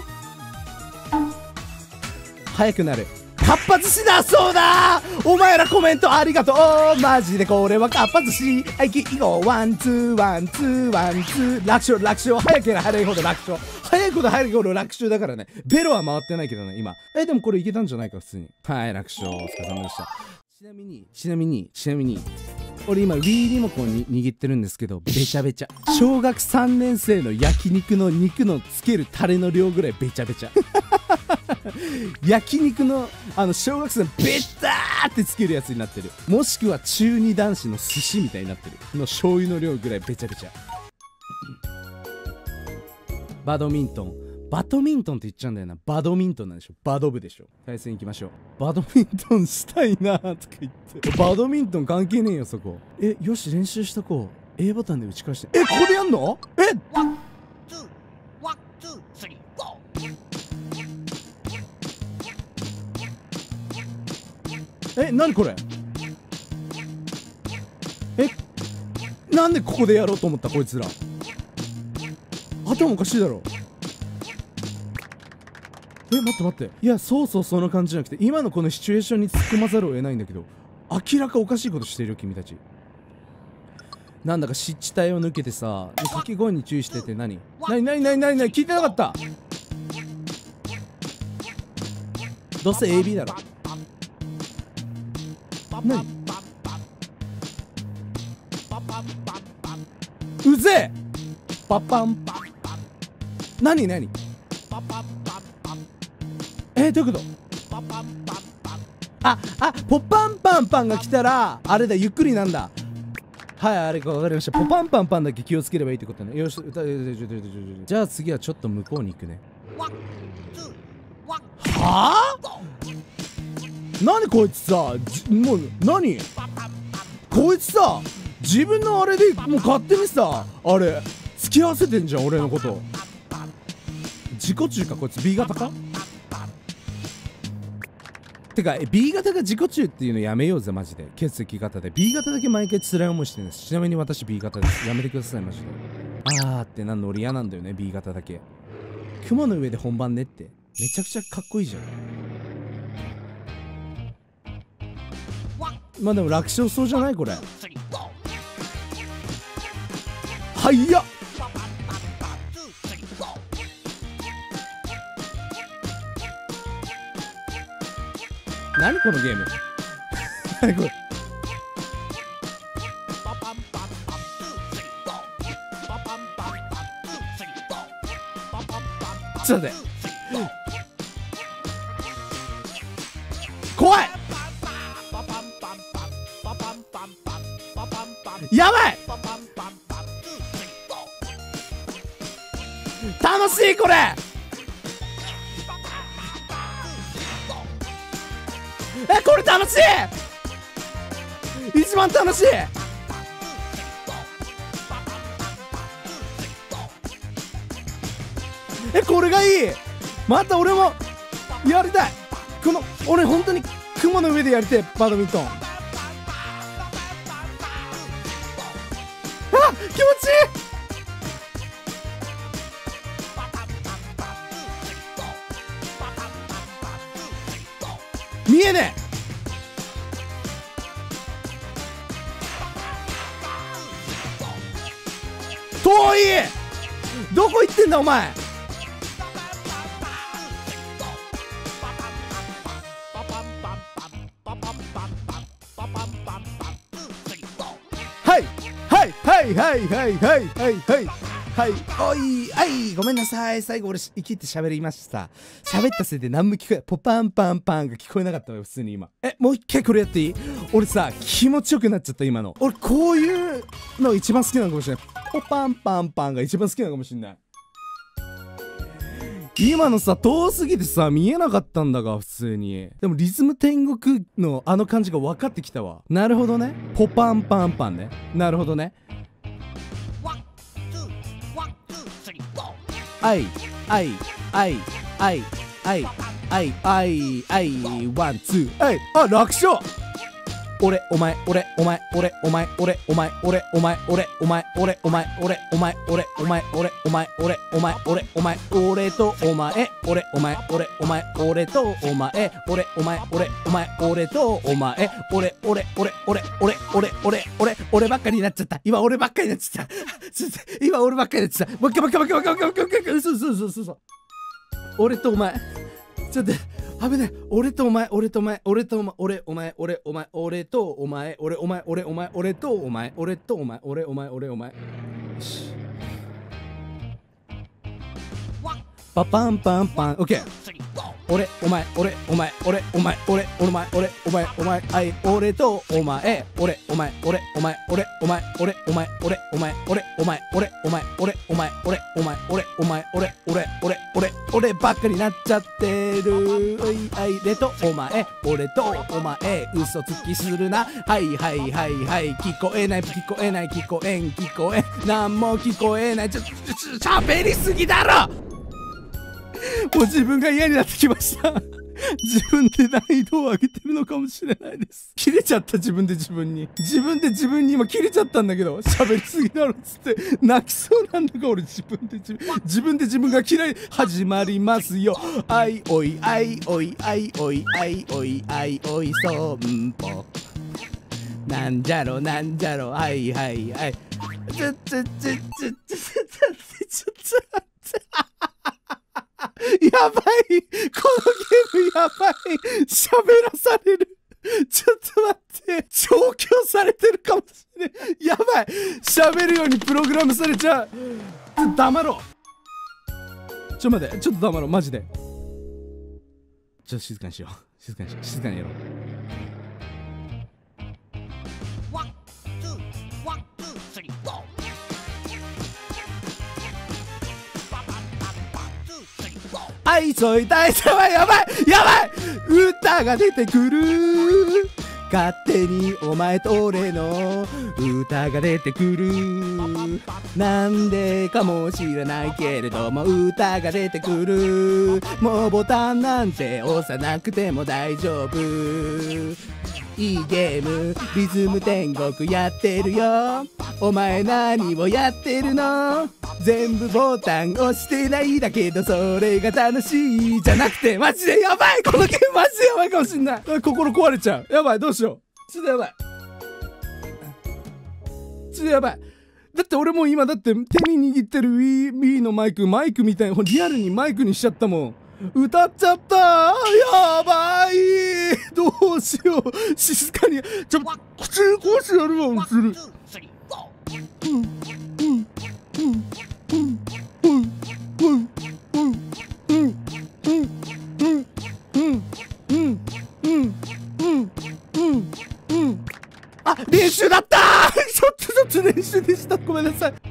[SPEAKER 1] 早くなる。かっぱ寿司だそうだ。お前らコメントありがとう。マジでこれはかっぱ寿司。はい、行こう。ワンツーワンツーワンツー。楽勝楽勝。早ければ早いほど楽勝。早いほど早いほど楽勝だからね。ベロは回ってないけどね今。でもこれいけたんじゃないか普通に。はい、楽勝。お疲れ様でした。ちなみに俺今 Wii リモコンに握ってるんですけど、べちゃべちゃ。小学3年生の焼肉の肉のつけるタレの量ぐらいべちゃべちゃ。焼肉の小学生のベターってつけるやつになってる。もしくは中二男子の寿司みたいになってるの醤油の量ぐらいべちゃべちゃ。バドミントンって言っちゃうんだよな。バドミントンなんでしょ。バド部でしょ。対戦行きましょう。バドミントンしたいなーとか言ってバドミントン関係ねえよそこ。よし練習しとこう。A ボタンで打ち返して。ここでやんの。何これ。なんでここでやろうと思ったこいつら。頭おかしいだろ。待って。いや、そうその感じじゃなくて、今のこのシチュエーションに突っ込まざるを得ないんだけど、明らかおかしいことしてるよ君たち。なんだか湿地帯を抜けてさ、掛け声に注意してて。何聞いてなかった。どうせ AB だろ。何うぜえ。パパンパン。何どういうこと。ポパンパンパンが来たらあれだ、ゆっくりなんだ。はい、あれか分かりました。ポパンパンパンだけ気をつければいいってことね。よし、じゃあ次はちょっと向こうに行くね。はあ。何こいつさ、もう何こいつさ、自分のあれでもう勝手にさ、あれ付き合わせてんじゃん俺のこと。自己中かこいつ。 B 型か。てかB 型が自己中っていうのやめようぜマジで。血液型で B 型だけ毎回辛い思いしてるんです。ちなみに私 B 型です。やめてくださいマジで。ってなんの俺嫌なんだよね B 型だけ。雲の上で本番ねってめちゃくちゃかっこいいじゃん。まあでも楽勝そうじゃないこれ。はいや。何このゲーム。何これ。ちょっと待って。怖い。やばい。楽しいこれ。これ楽しい。一番楽しい。 これがいい。また俺もやりたい。俺本当に雲の上でやりたいバドミントン。気持ちいい。見えねえ。遠い。どこ行ってんだお前。はいはいはいはいはいはいはいはいはい。おい、はい、ごめんなさい。最後俺生きって喋りました。喋ったせいで何も聞こえ、ポパンパンパンが聞こえなかったわよ、普通に今。もう一回これやっていい？俺さ、気持ちよくなっちゃった今の。俺こういうの一番好きなのかもしれない。ポパンパンパンが一番好きなのかもしれない。今のさ、遠すぎてさ、見えなかったんだが、普通に。でもリズム天国のあの感じが分かってきたわ。なるほどね。ポパンパンパンね。なるほどね。はい、はい、はい、はい、はい、はい、はい、はい、ワン、ツー、はい、楽勝。俺、お前、俺、お前、俺、お前、俺、お前、俺、お前、俺、お前、俺、お前、俺、お前、俺、お前、俺、お前、俺、お前、俺、お前、俺とお前、俺、お前、俺、お前、俺とお前、俺、お前、俺、お前、俺とお前、俺ばっかりになっちゃった。今俺ばっかりになっちゃった。今俺ばっかりになっちゃった。もう一回、嘘。俺とお前。ちょっと危ねえ。俺とお前、俺とお前、俺とお前、俺お前、俺お前、俺とお前、俺お前、俺お前、俺とお前、俺とお前、俺お前、俺お前。よし。パパンパンパン、オッケー。俺、お前、俺、お前、俺、お前、俺、お前、俺、お前、お前、はい、俺とお前、俺、お前、俺、お前、俺、お前、俺、お前、俺、お前、俺、お前、俺、お前、俺、お前、俺、お前、俺、お前、俺ばっかりなっちゃってる。はい、れとお前、俺とお前、嘘つきするな。はい、聞こえない、なんも聞こえない。喋りすぎだろ。もう自分が嫌になってきました。自分で難易度を上げてるのかもしれないです。切れちゃった。自分で自分に今切れちゃったんだけど、喋りすぎだろっつって泣きそうなんだが、俺自分で自分が嫌い。始まりますよ。あいおいあいおいあいおいあいおいあいおいそんぽなんじゃろはいちょっとやばい、このゲームやばい。喋らされる。ちょっと待って、調教されてるかもしれない。やばい、喋るようにプログラムされちゃう。黙ろう。待って、ちょっと黙ろう、マジで。ちょっと静かにしよう。静かにやろう。あいそいたいやばい歌が出てくる。勝手にお前と俺の歌が出てくる。なんでかも知らないけれども歌が出てくる。もうボタンなんて押さなくても大丈夫。いいゲームリズム天国やってるよ。お前何をやってるの？全部ボタン押してないだけどそれが楽しいじゃなくて、マジでやばい。このゲームマジでやばいかもしんない。心壊れちゃう。やばい、どうしよう。ちょっとやばい。だって俺もう今だって手に握ってる Wii のマイクみたいにリアルにマイクにしちゃったもん。歌っちゃった。やばい。どうしよう。静かに口にこうしてやるわ。する。あ、練習だった。ちょっと練習でした。ごめんなさい。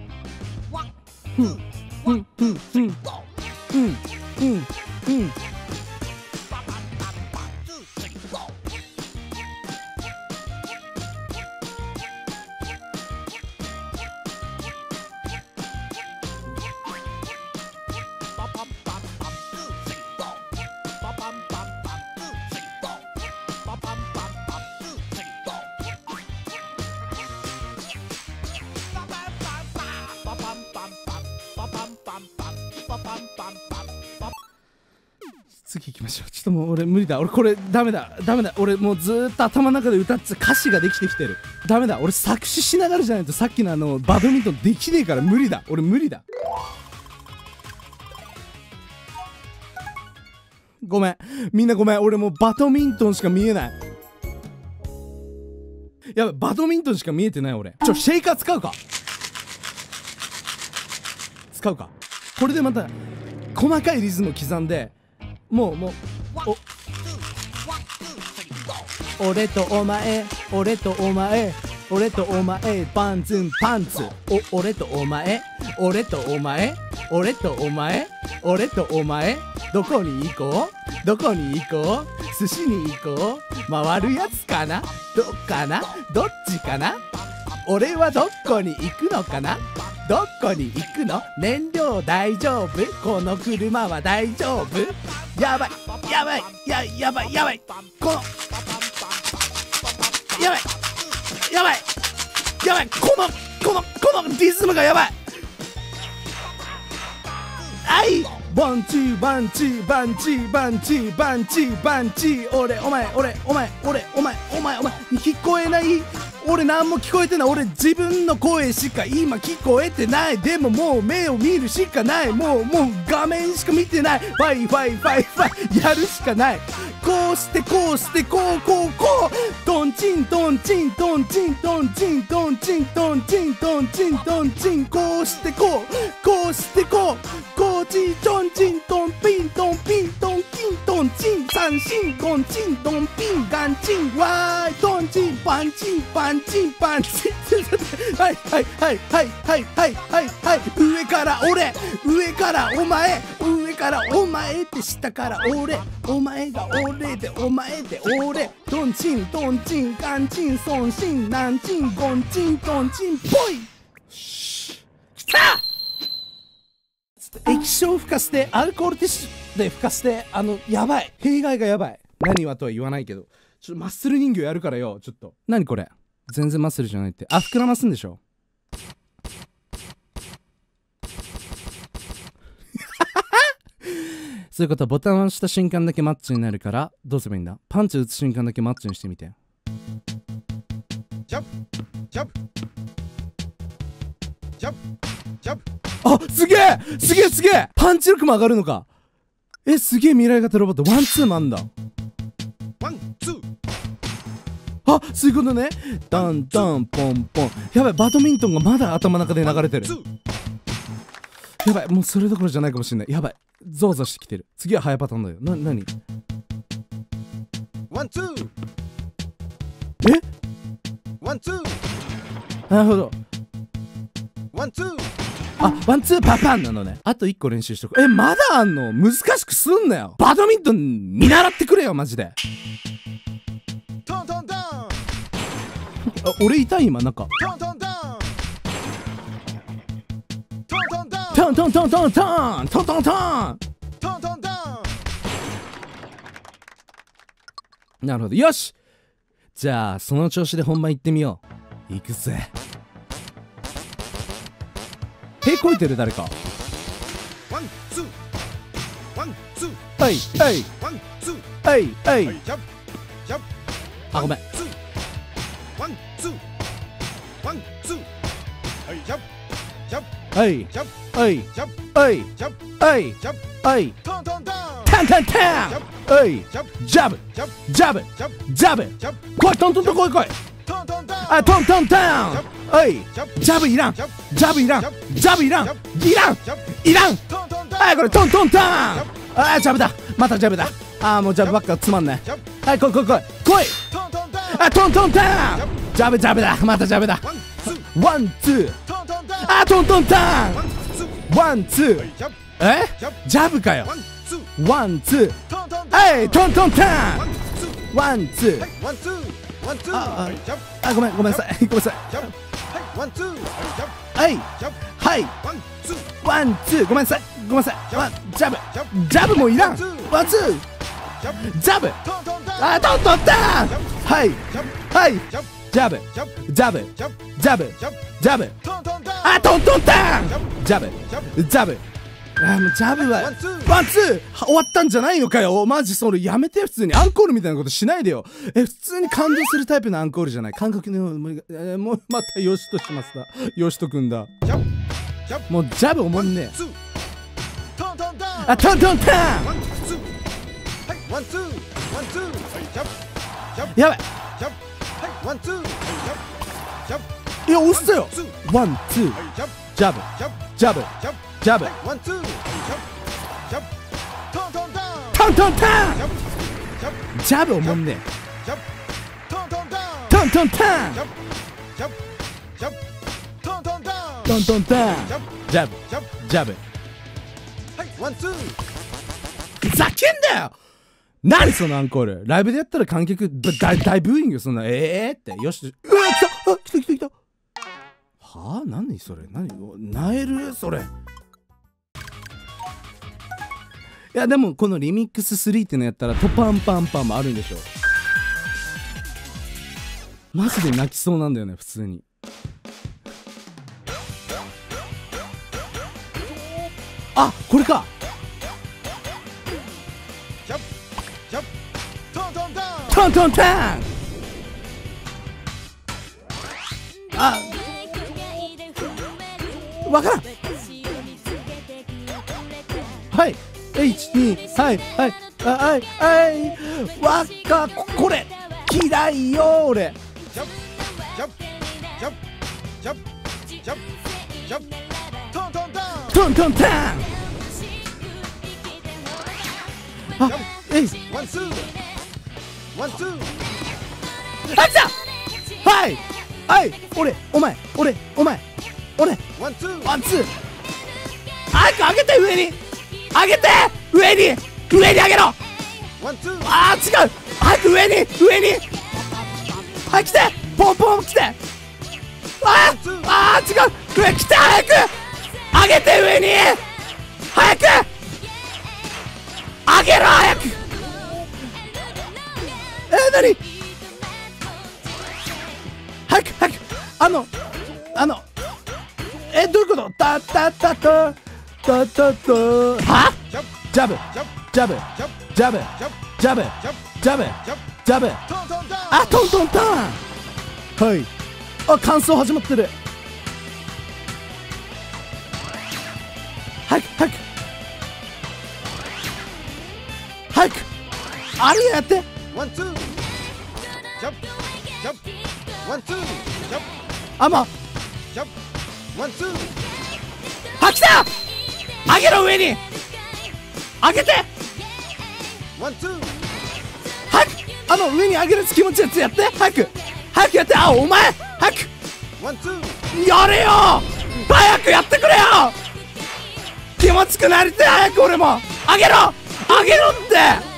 [SPEAKER 1] 次行きましょう。ちょっともう俺無理だ。俺これダメだ。俺もうずーっと頭の中で歌って歌詞ができてきてる。ダメだ。俺作詞しながらじゃないとさっきのバドミントンできねえから無理だ。俺無理だ。ごめん。みんなごめん。俺もうバドミントンしか見えない。やばい、バドミントンしか見えてない俺。シェイカー使うか。これでまた細かいリズム刻んで、もう俺とお前パンツ俺とお前どこに行こう寿司に行こう回るやつかなどっちかな俺はどこに行くのかなどこに行くの燃料大丈夫この車は大丈夫やばいこのリズムがやばいバンチー俺お前聞こえない。俺何も聞こえてない。俺自分の声しか今聞こえてない。でももう目を見るしかない。もう画面しか見てない。ファイやるしかない。こうしてこうトンチンこうしてこうチトンチントンピントンキントンチン三振ゴンチントンピンガンチンワーイトンチンパンチンはい上からお前って下から俺お前が俺で俺トンチンガンチンソンシンナンチンゴンチントンチンぽいきた液晶吹かせてアルコールティッシュで吹かせてやばい弊害がやばい。何はとは言わないけどちょっとマッスル人形やるからよ。ちょっと何これ全然マッスルじゃないって。膨らますんでしょそういうことはボタンを押した瞬間だけマッチになるからどうすればいいんだ。パンチ打つ瞬間だけマッチにしてみて。ジャンプすげえパンチ力も上がるのか。すげえ未来型ロボットワンツーもあんだ。そういうことね。ダンポンポン。やばいバドミントンがまだ頭の中で流れてる。やばいもうそれどころじゃないかもしれない。やばいゾワゾワしてきてる。次は早パターンだよ。何ワンツーなるほどワンツーパパンなのね。あと1個練習しとく。まだあんの。難しくすんなよ。バドミントン見習ってくれよマジで。俺痛い今なんかトンなるほど。よしじゃあその調子で本番行ってみよう。行くぜ。手こいてる誰か。ごめん。ジャブ来いトントンと来いトンジャブいらんこれトンジャブだまたジャブだ。もうジャブばっかつまんない。来いトンジャブだまたジャブだ。ワンツートンワンツージャブかよ。ワンツートンワンツーごめんなさいワンツーごめんなさいジャブもいらん。ワンツージャブトンジャブトンもうジャブは
[SPEAKER 2] ワンツー
[SPEAKER 1] ワンツー終わったんじゃないのかよ。マジそれやめて。普通にアンコールみたいなことしないでよ。普通に感動するタイプのアンコールじゃない。感覚のもうまたヨシトしますだ。ヨシトくんだ。
[SPEAKER 2] ジャブジャブ
[SPEAKER 1] もうジャブおもんねえ。
[SPEAKER 2] ツートントンタン
[SPEAKER 1] あ、トントンタン。
[SPEAKER 2] ワンツーはいワンツーワンツーはいジャブジャブ
[SPEAKER 1] やばい。
[SPEAKER 2] ジャブはいワンツーはいジャブジャブ
[SPEAKER 1] いや押したよ。
[SPEAKER 2] ツー
[SPEAKER 1] ワンツー
[SPEAKER 2] はいジャブ
[SPEAKER 1] ジャブ
[SPEAKER 2] ジャブ
[SPEAKER 1] ジャブ
[SPEAKER 2] ジャブ
[SPEAKER 1] ジャブ
[SPEAKER 2] はいワンツーはいジャブジャブトントンタン
[SPEAKER 1] トントンタン。
[SPEAKER 2] ジャブジャブ
[SPEAKER 1] ジャブおもんねえ。
[SPEAKER 2] ジャブトントンタン
[SPEAKER 1] トントンタン
[SPEAKER 2] ジャブジャブジャブトントンタン
[SPEAKER 1] トントンタン。
[SPEAKER 2] ジャブ
[SPEAKER 1] ジャブ
[SPEAKER 2] ジャブ
[SPEAKER 1] ジャブ。
[SPEAKER 2] はいワンツー
[SPEAKER 1] ふざけんなよ。何そのアンコール。ライブでやったら観客大ブーイング。そんなってよし。うわ来た。来た。はあ、何それ。なえるそれ。いやでもこのリミックス3ってのやったらトパンパンパンもあるんでしょ。マジで泣きそうなんだよね普通に。あ、これか。
[SPEAKER 2] ジャブジャブトントンタン
[SPEAKER 1] トントンタン。あ、わからん。はい H2 はいわかこれ嫌いよ俺。
[SPEAKER 2] ジャブジャブジャブジャブジャブジャブトントンタン
[SPEAKER 1] トントンタン。あ、
[SPEAKER 2] ワンツーワンツー
[SPEAKER 1] あ来た。はい俺お前俺
[SPEAKER 2] ワンツー
[SPEAKER 1] ワンツー。早く上げて上に上げて上に上げろ。
[SPEAKER 2] ワンツー
[SPEAKER 1] あー違う。早く上にはい来てポンポン来て。あ違う上来て早く上げて上に早く上げろ早く。何早くどういうことはジャブジャブジャブジャブジャブジャブ
[SPEAKER 2] トントンタン
[SPEAKER 1] あトントンタン。はいあ乾燥始まってる。早くあれやって
[SPEAKER 2] ワンツージャブジャブワンツージャブ
[SPEAKER 1] あま
[SPEAKER 2] ジャブワンツー
[SPEAKER 1] 来た上げろ上に上げて
[SPEAKER 2] ワンツー
[SPEAKER 1] 早く上に上げる気持ちやつやって早くやって。あお前早く
[SPEAKER 2] ワンツー
[SPEAKER 1] やれよ早くやってくれよ。気持ちくなりて早く俺も上げろって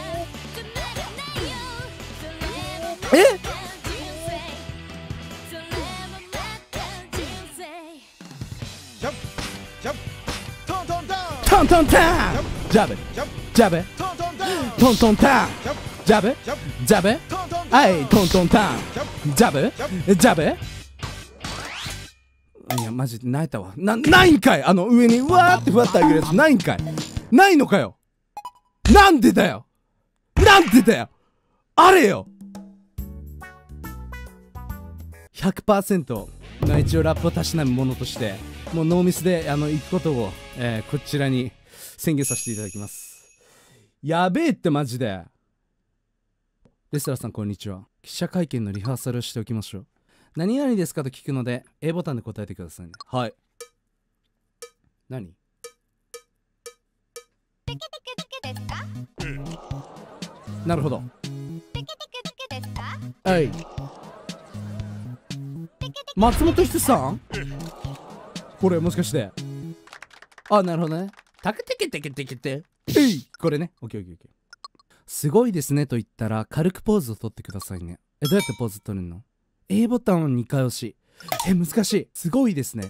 [SPEAKER 2] ジャブジャブトントンタン
[SPEAKER 1] トントンタンジャブ
[SPEAKER 2] ジャブ
[SPEAKER 1] ジャブ
[SPEAKER 2] トントンタン
[SPEAKER 1] トントンタン
[SPEAKER 2] ジャブ
[SPEAKER 1] ジャブ
[SPEAKER 2] ジャブ
[SPEAKER 1] ジャブ
[SPEAKER 2] トントンタン
[SPEAKER 1] はいトントンタン
[SPEAKER 2] ジャブ
[SPEAKER 1] ジャブジャブいやマジで泣いたわ。ないんかい上にうわーってふわってあげるやつないんかい。ないのかよ。なんでだよあれよ。100% の一応ラップをたしなむものとしてもうノーミスで行くことを、こちらに宣言させていただきます。やべえってマジで。レスラーさんこんにちは。記者会見のリハーサルをしておきましょう。何々ですかと聞くので A ボタンで答えてくださいね。はい。何なるほど。はい松本人志さんこれもしかしてあなるほどね。タクテケテケテケテこれね。オッケーオッケーオッケー。すごいですねと言ったら軽くポーズを取ってくださいね。どうやってポーズ取るの？ A ボタンを2回押し。難しい。すごいですね。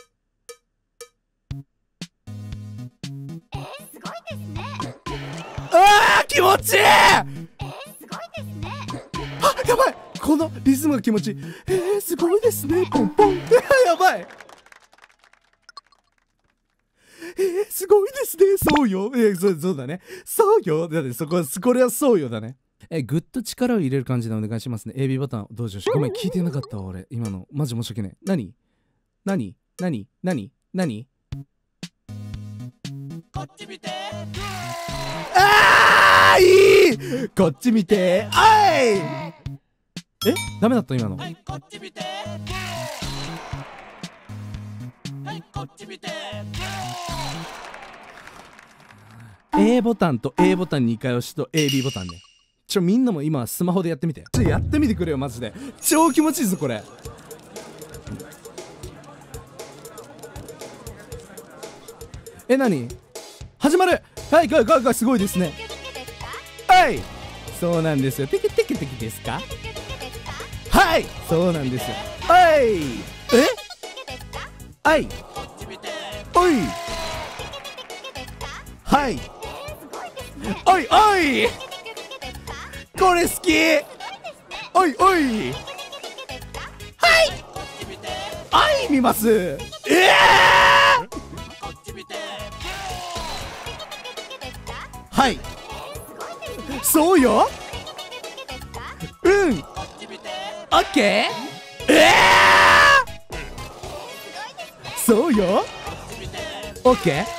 [SPEAKER 3] すごいですね。
[SPEAKER 1] あー気持ちいい。
[SPEAKER 3] すごいですね。
[SPEAKER 1] あやばいこのリズムが気持ちいい。すごいですねポンポンやばいすごいですね。そうよ。そうだね。そうよ。だってこれはそうよだね。ぐっと力を入れる感じでお願いしますね。AB ボタンどうしよう。ごめん、聞いてなかったわ、俺。今の。マジ申し訳ない。何こっち見て。あーいいこっち見て。あいダメだった今の。はい、こっち見て。はい、こっち見て。A ボタンと A ボタン2回押しと AB ボタンね。みんなも今スマホでやってみて。やってみてくれよマジで。超気持ちいいぞこれ。何始まる。はい、すごいですね。はい、そうなんですよ。テキテキテキですか。はい、そうなんですよ。はいはいおいはいおいおいこれ好き。おいおいはい見ます。はいそうよ。うんオッケー。そうよ。オッケー。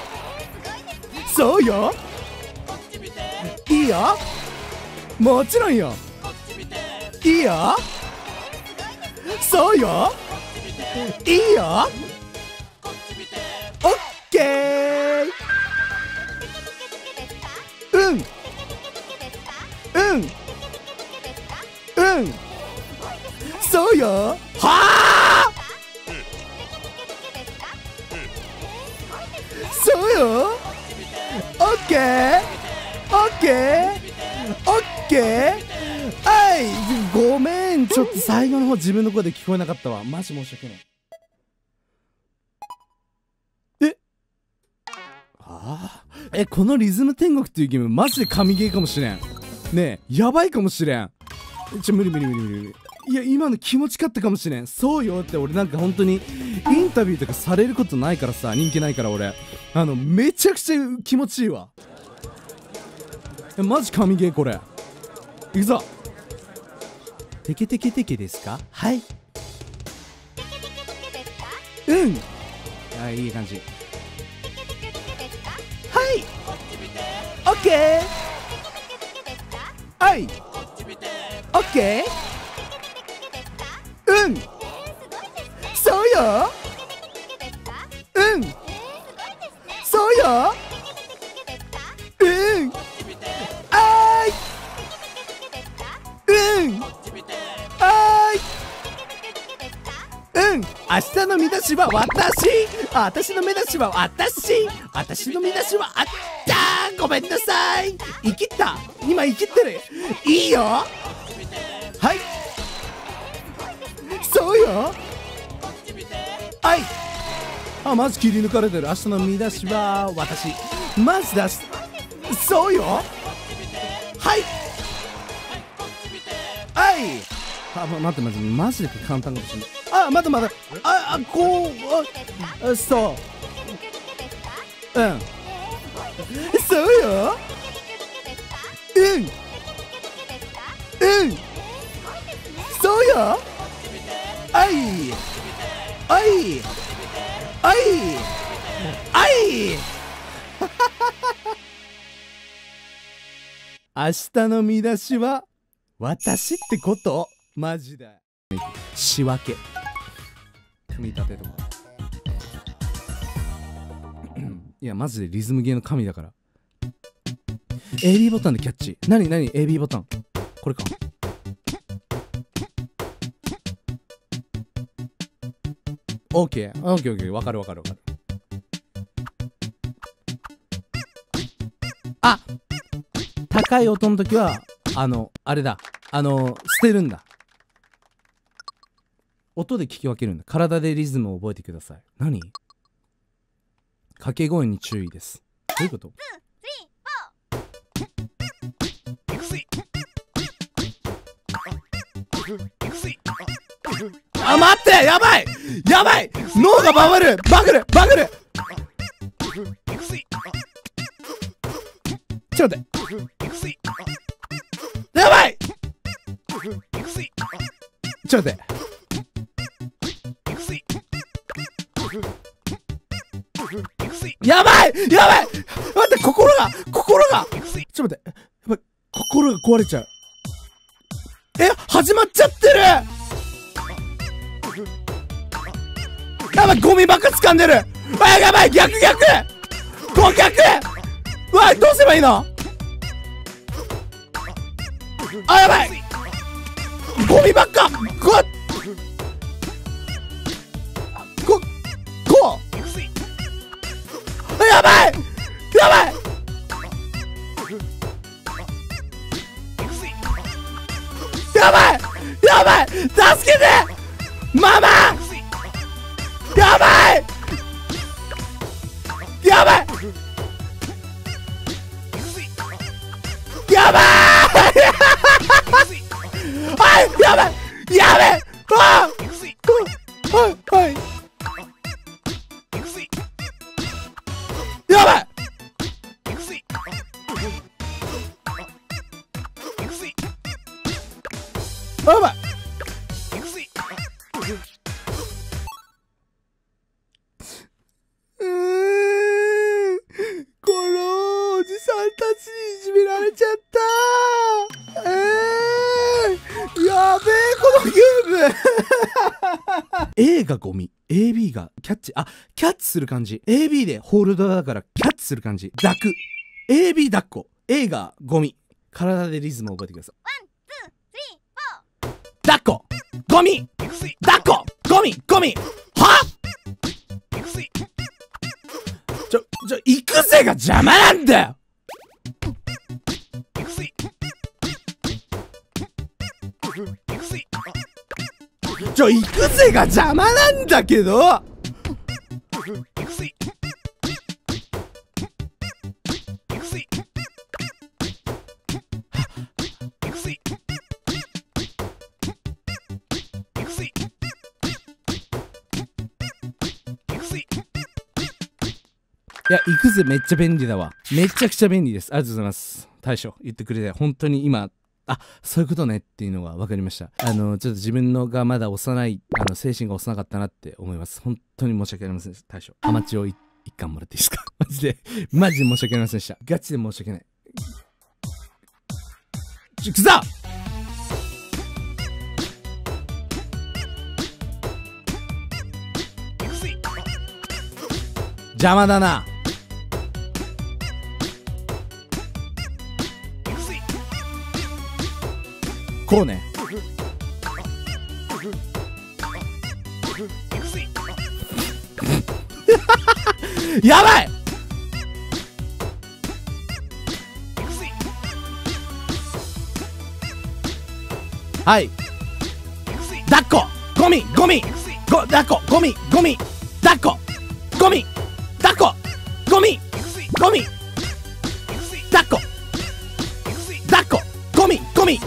[SPEAKER 1] そうよ。いいよ。もちろんよ。いいよ。そうよ。いいよ。オッケー。うんそうよ。はあそうよ。オッケーオッケーオッケー。はい、ごめん、ちょっと最後の方自分の声で聞こえなかったわ。マジ申し訳ない。このリズム天国っていうゲームマジで神ゲーかもしれんね。やばいかもしれん。無理。いや今の気持ちかったかもしれん。そうよって俺なんか本当にインタビューとかされることないからさ、人気ないから俺めちゃくちゃ気持ちいいわ。マジ神ゲーこれ。いくぞ。テケテケテケですか。はいはい、いい感じ。はいオッケー。はいオッケー。そうよ。そうよ。あーい明日の見出しは私の見出しは私の見出しはごめんなさい。生きった今生きってる。いいよ。はいそうよ。はいマジ切り抜かれてる。明日の見出しは私マジだし。そうよ。はい待ってマジで簡単かもしれない。待ってそうそうよ。そうよ。明日の見出しは私ってこと。マジで仕分け組み立てとかいやマジでリズムゲーの神だから。 AB ボタンでキャッチ。何 AB ボタンこれか。オッケーわかる。高い音の時はあれだ捨てるんだ。音で聞き分けるんだ。体でリズムを覚えてください。何？掛け声に注意です。どういうこと？待って、やばい脳がバグる。 ちょっと待って。やばい。ちょっと待って。やばいやばい、待って、心がちょっと待って、やばい、心が壊れちゃう。始まっちゃってる。やばい、ゴミばっか掴んでる。やばい、逆うわ、どうすればいいの。やばい、ゴミばっか。やばい助けてママ。やばいやばいこのおじさんたちにいじめられちゃった。やべえ、このゲーム。A がゴミ、AB がキャッチ。キャッチする感じ。AB でホールドだからキャッチする感じ。抱く。AB 抱っこ。A がゴミ。体でリズムを覚えてください。1、2、3、4。抱っこ。ゴミ。抱っこ。ゴミ。は？行くぜが邪魔なんだよ。行くぜが邪魔なんだけど。いや、行くぜめっちゃ便利だわ。めちゃくちゃ便利です。ありがとうございます。大将、言ってくれて、本当に今、そういうことねっていうのが分かりました。ちょっと自分のがまだ幼い、精神が幼かったなって思います。本当に申し訳ありませんでした。大将、ハマチを一貫もらっていいですか。マジで申し訳ありませんでした。ガチで申し訳ない。くそ！邪魔だな。こうね。やばい。はい。抱っこ。ゴミ。抱っこ。ゴミ。抱っこ。ゴミ。抱っこ。ゴミ。抱っこ。抱っこ。ゴミ。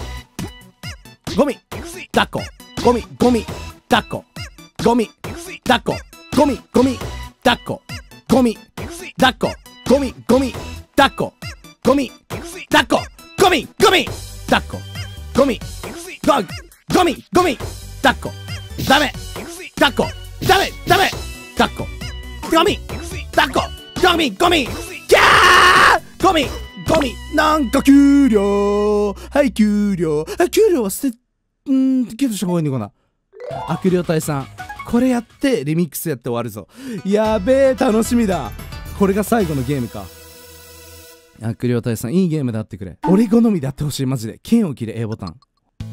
[SPEAKER 1] 抱っこ。ゴミ。抱っこ。ゴミ。抱っこ。ゴミ。抱っこ。ゴミ。抱っこ。ゴミ。抱っこ。ゴミ。抱っこ。ゴミ。抱っこ。ゴミ。抱っこ。ダメ。抱っこ。ダメ。抱っこ。ゴミ。抱っこ。ゴミ。キャー。ゴミ。なんか給料。はい、給料は捨て、ゲットした方がいいのかな。悪霊隊さん、これやってリミックスやって終わるぞ。やべえ、楽しみだ。これが最後のゲームか。悪霊隊さん、いいゲームであってくれ。俺好みであってほしい。マジで剣を切れ A ボタン。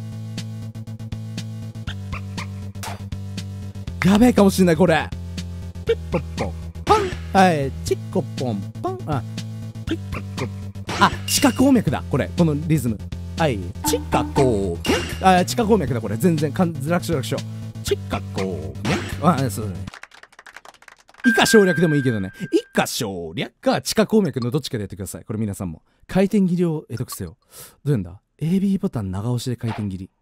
[SPEAKER 1] やべえかもしんないこれ。ピッポッポパン。はい、チッコポンパン。ピッポッポ。地下鉱脈だこれ。このリズム。はい、地下鉱脈。地下鉱脈だこれ。全然楽勝。地下鉱脈。そうだね。以下省略でもいいけどね。以下省略か地下鉱脈のどっちかでやってください。これ皆さんも。回転切りを得得せよ。どうやんだ？ AB ボタン長押しで回転切り。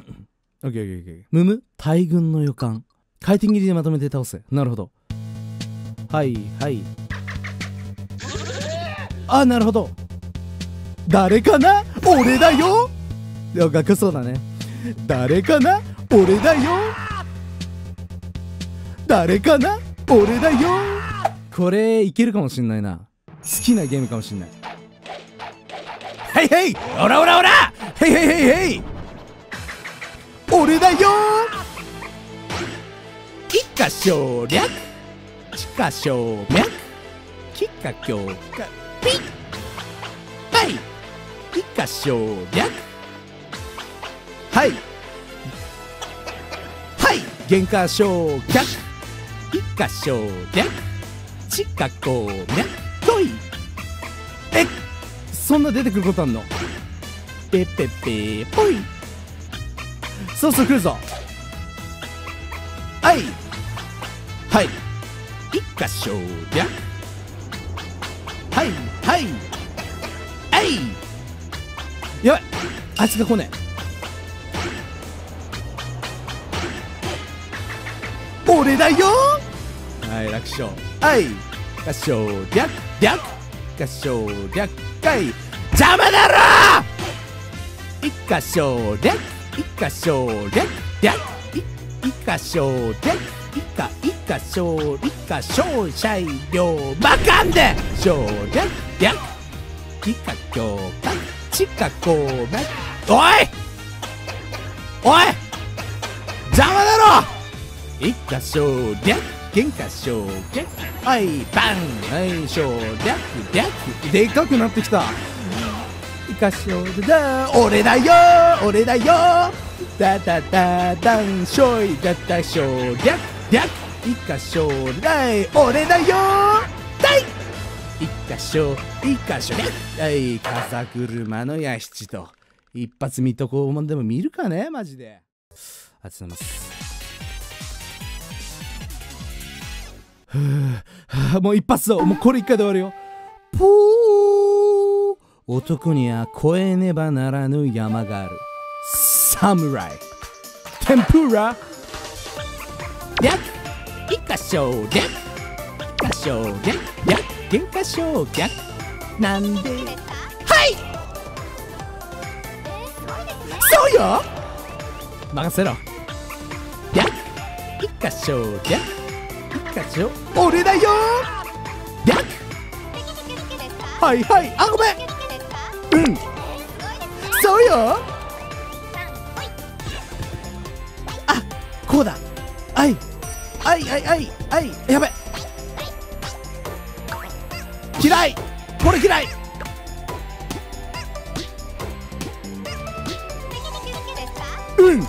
[SPEAKER 1] オッケー。大軍の予感。回転切りでまとめて倒せ。なるほど。 はいはい。あ、なるほど。誰かな、俺だよ。学校そうだね。誰かな、俺だよ。誰かな、俺だよ。これいけるかもしんないな。好きなゲームかもしんない。ヘイヘイ、オラオラオラ、ヘイヘイヘイヘイ、俺だよ。一家省略、地下省略、幾何強化ピッ、はい、一家省略、はいはい、原価償却、一家省略、地下鉱脈、とい。え、そんな出てくることあんの？ペペペポイ。そうそう来るぞ。はいはい、一家省略、はいはいはい。やばい、あいつが来ねえ。俺だよ。はい、楽勝。はい、合唱略略、合唱略回、邪魔だろ。一家省略、一家省略略、一家省略、一家省、一家省裁量バカンで省略略、一家強化、地下鉱脈。おいおい、邪魔だろ。一家省略、原価省略、はいバン、はい省略略、でかくなってきた。一家省だ、俺だよ俺だよ、ダダダダンショイダダ省略略、一家省だい、俺だよだい、一家省一家省略、はい、風車の屋敷と一発見とこうもんでも見るかねマジで。ありがとうございます。もう一発だ。もうこれ一回で終わるよ。ポー、男には越えねばならぬ山がある。サムライ天ぷら略、一家省略、一家省略略、原価償却なんで、はい、そうよ、任せろ。略、一家省略、俺だよ略、はいはい、あ、ごめん、うん、そうよ、あ、こうだ、はいはいはいはいはい、やばい、嫌い、これ嫌い、うんうん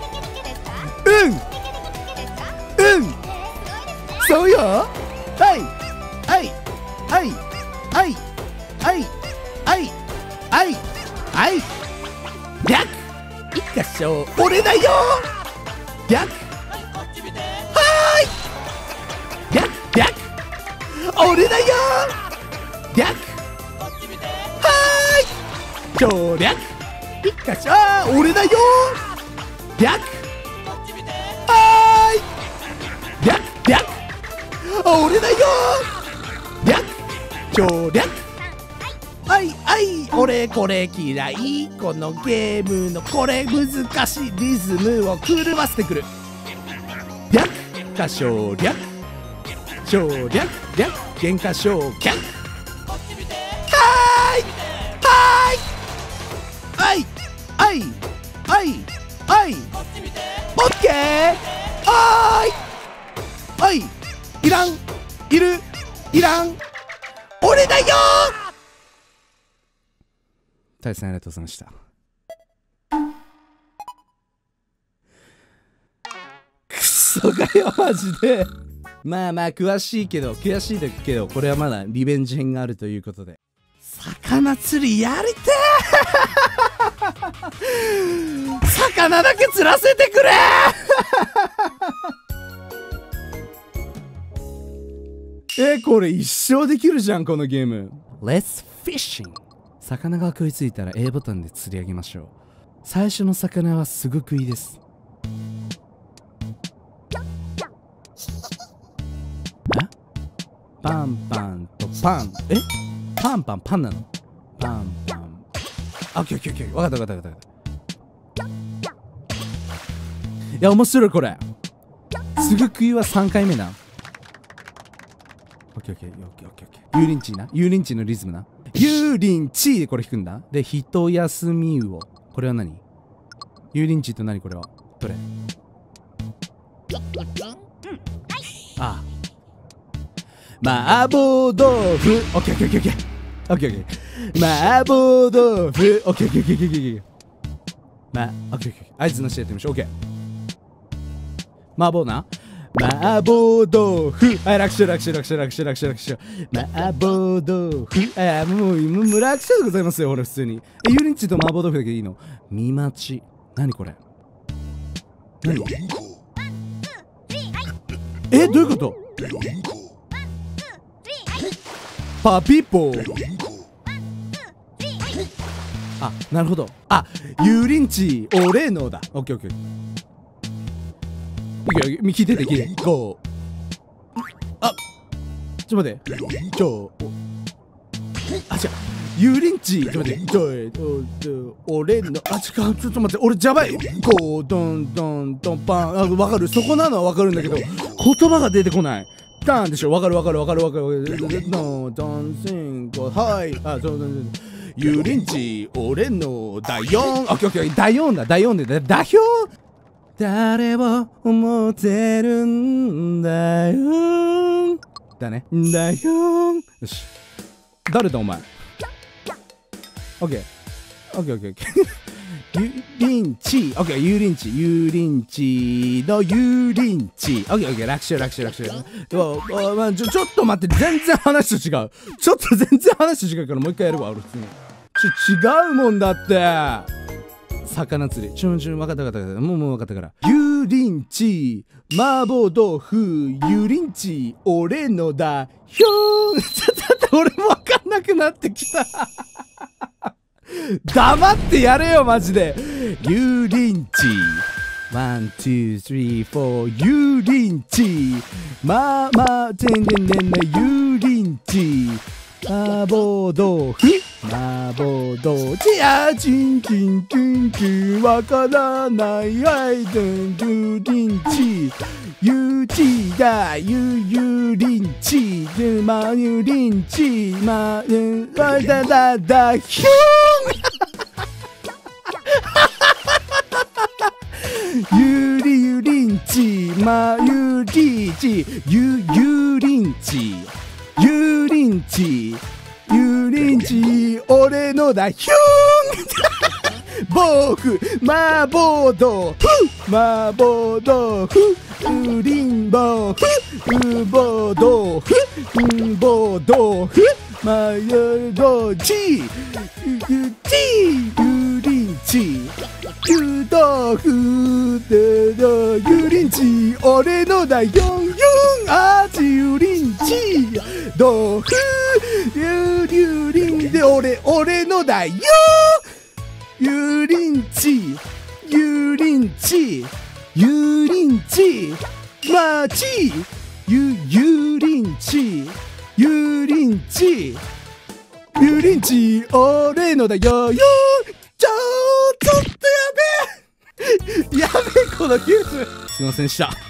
[SPEAKER 1] うん、そうよ、はいはいはいはいはいはいはいはい、略、一家省、俺だよ略、はーい略略、俺だよ略、はーい省略、一家省、あー、俺だよ略、はーい略略、俺だよ略、省略、はいはい、俺これ嫌い、このゲームのこれ難しいリズムを狂わせてくる。略か省略、省略略、原価償却、はーいはいはいはいはい、オッケー、はーいはい、いらん、いる、いらん、俺だよ。大さんありがとうございました。クソがよマジで。まあまあ悔しいけどこれはまだリベンジ編があるということで、魚釣りやりてー魚だけ釣らせてくれこれ一生できるじゃんこのゲーム。 Let's fishing。 魚が食いついたら A ボタンで釣り上げましょう。最初の魚はすごくいいです。えパンパンとパン。パンパンパンなの？パンパン。あ、オッケーオッケーオッケー。わかったわかったわかった。いや、面白いこれ。すぐ食いは3回目な。オッケーオッケーオッケーオッケーオッケー。油淋鶏な。油淋鶏のリズムな。油淋鶏でこれ弾くんだ。で、一休みを。これは何？油淋鶏と何これは？どれ？ああ。麻婆豆腐。オッケーオッケーオッケーオッケー。オッケーオッケー。麻婆豆腐。オッケーオッケーオッケーオッケーオッケー。オッケーオッケー。合図のしてやってみましょう。オッケー。麻婆な。麻婆豆腐。はい、楽勝楽勝楽勝楽勝楽勝楽勝。麻婆豆腐。もう楽勝でございますよ、俺普通に。油淋鶏と麻婆豆腐だけでいいの？見待ち。何これ？何？どういうこと？パピポー。あ、なるほど。あ、油淋鶏俺のだ。オッケーオッケー。聞いてて聞いて。ゴー。あ、ちょっと待って。あ、違う。油淋鶏。ちょっと待って。俺の。あ、違う。ちょっと待って。俺ジャバい。ゴードンドンドンパン。あ、わかる。そこなのはわかるんだけど、言葉が出てこない。ターンでしょ。わかるわかるわかるわかる。ドンドンシンゴ。はい。あ、そう。油淋鶏俺のだよん。オッケーオッケー。だよんだ。だよんでだひょん。誰を思ってるんだよだね。だよよし。誰だお前。オッケーオッケーオッケーオッケー。油淋鶏。オッケー。油淋鶏。油淋鶏の油淋鶏。オッケーオッケー。楽勝楽勝楽勝。ちょっと待って。全然話と違う。ちょっと全然話と違うからもう一回やるわ。俺普通に。違うもんだって。魚釣り。分かった分かった。もう分かったから。油淋鶏、麻婆豆腐、油淋鶏、俺のだ、ひょーん。ちょっと待って、俺も分かんなくなってきた。黙ってやれよ、マジで。油淋鶏。ワン、ツー、スリー、フォー、油淋鶏。てんてんてんの油淋鶏。麻婆豆腐。麻婆豆腐。あ、チンチンチンチン。わからないアイドン油淋鶏。油淋だ。油淋鶏。油淋鶏。だひゅーん。油淋鶏。油淋鶏。油淋鶏。油淋鶏。油淋鶏俺のだひゅーん。豆腐麻婆豆腐麻婆豆腐油淋豆腐油婆豆腐油婆豆腐マヨ豆腐油淋鶏油豆腐油淋鶏俺のだよんよん。味油淋鶏豆腐油淋で俺のだよ。油淋鶏油淋鶏油淋鶏マジ油淋鶏油淋鶏油淋鶏俺のだよよ。ちょっとやべえこのキュース。すいませんでした。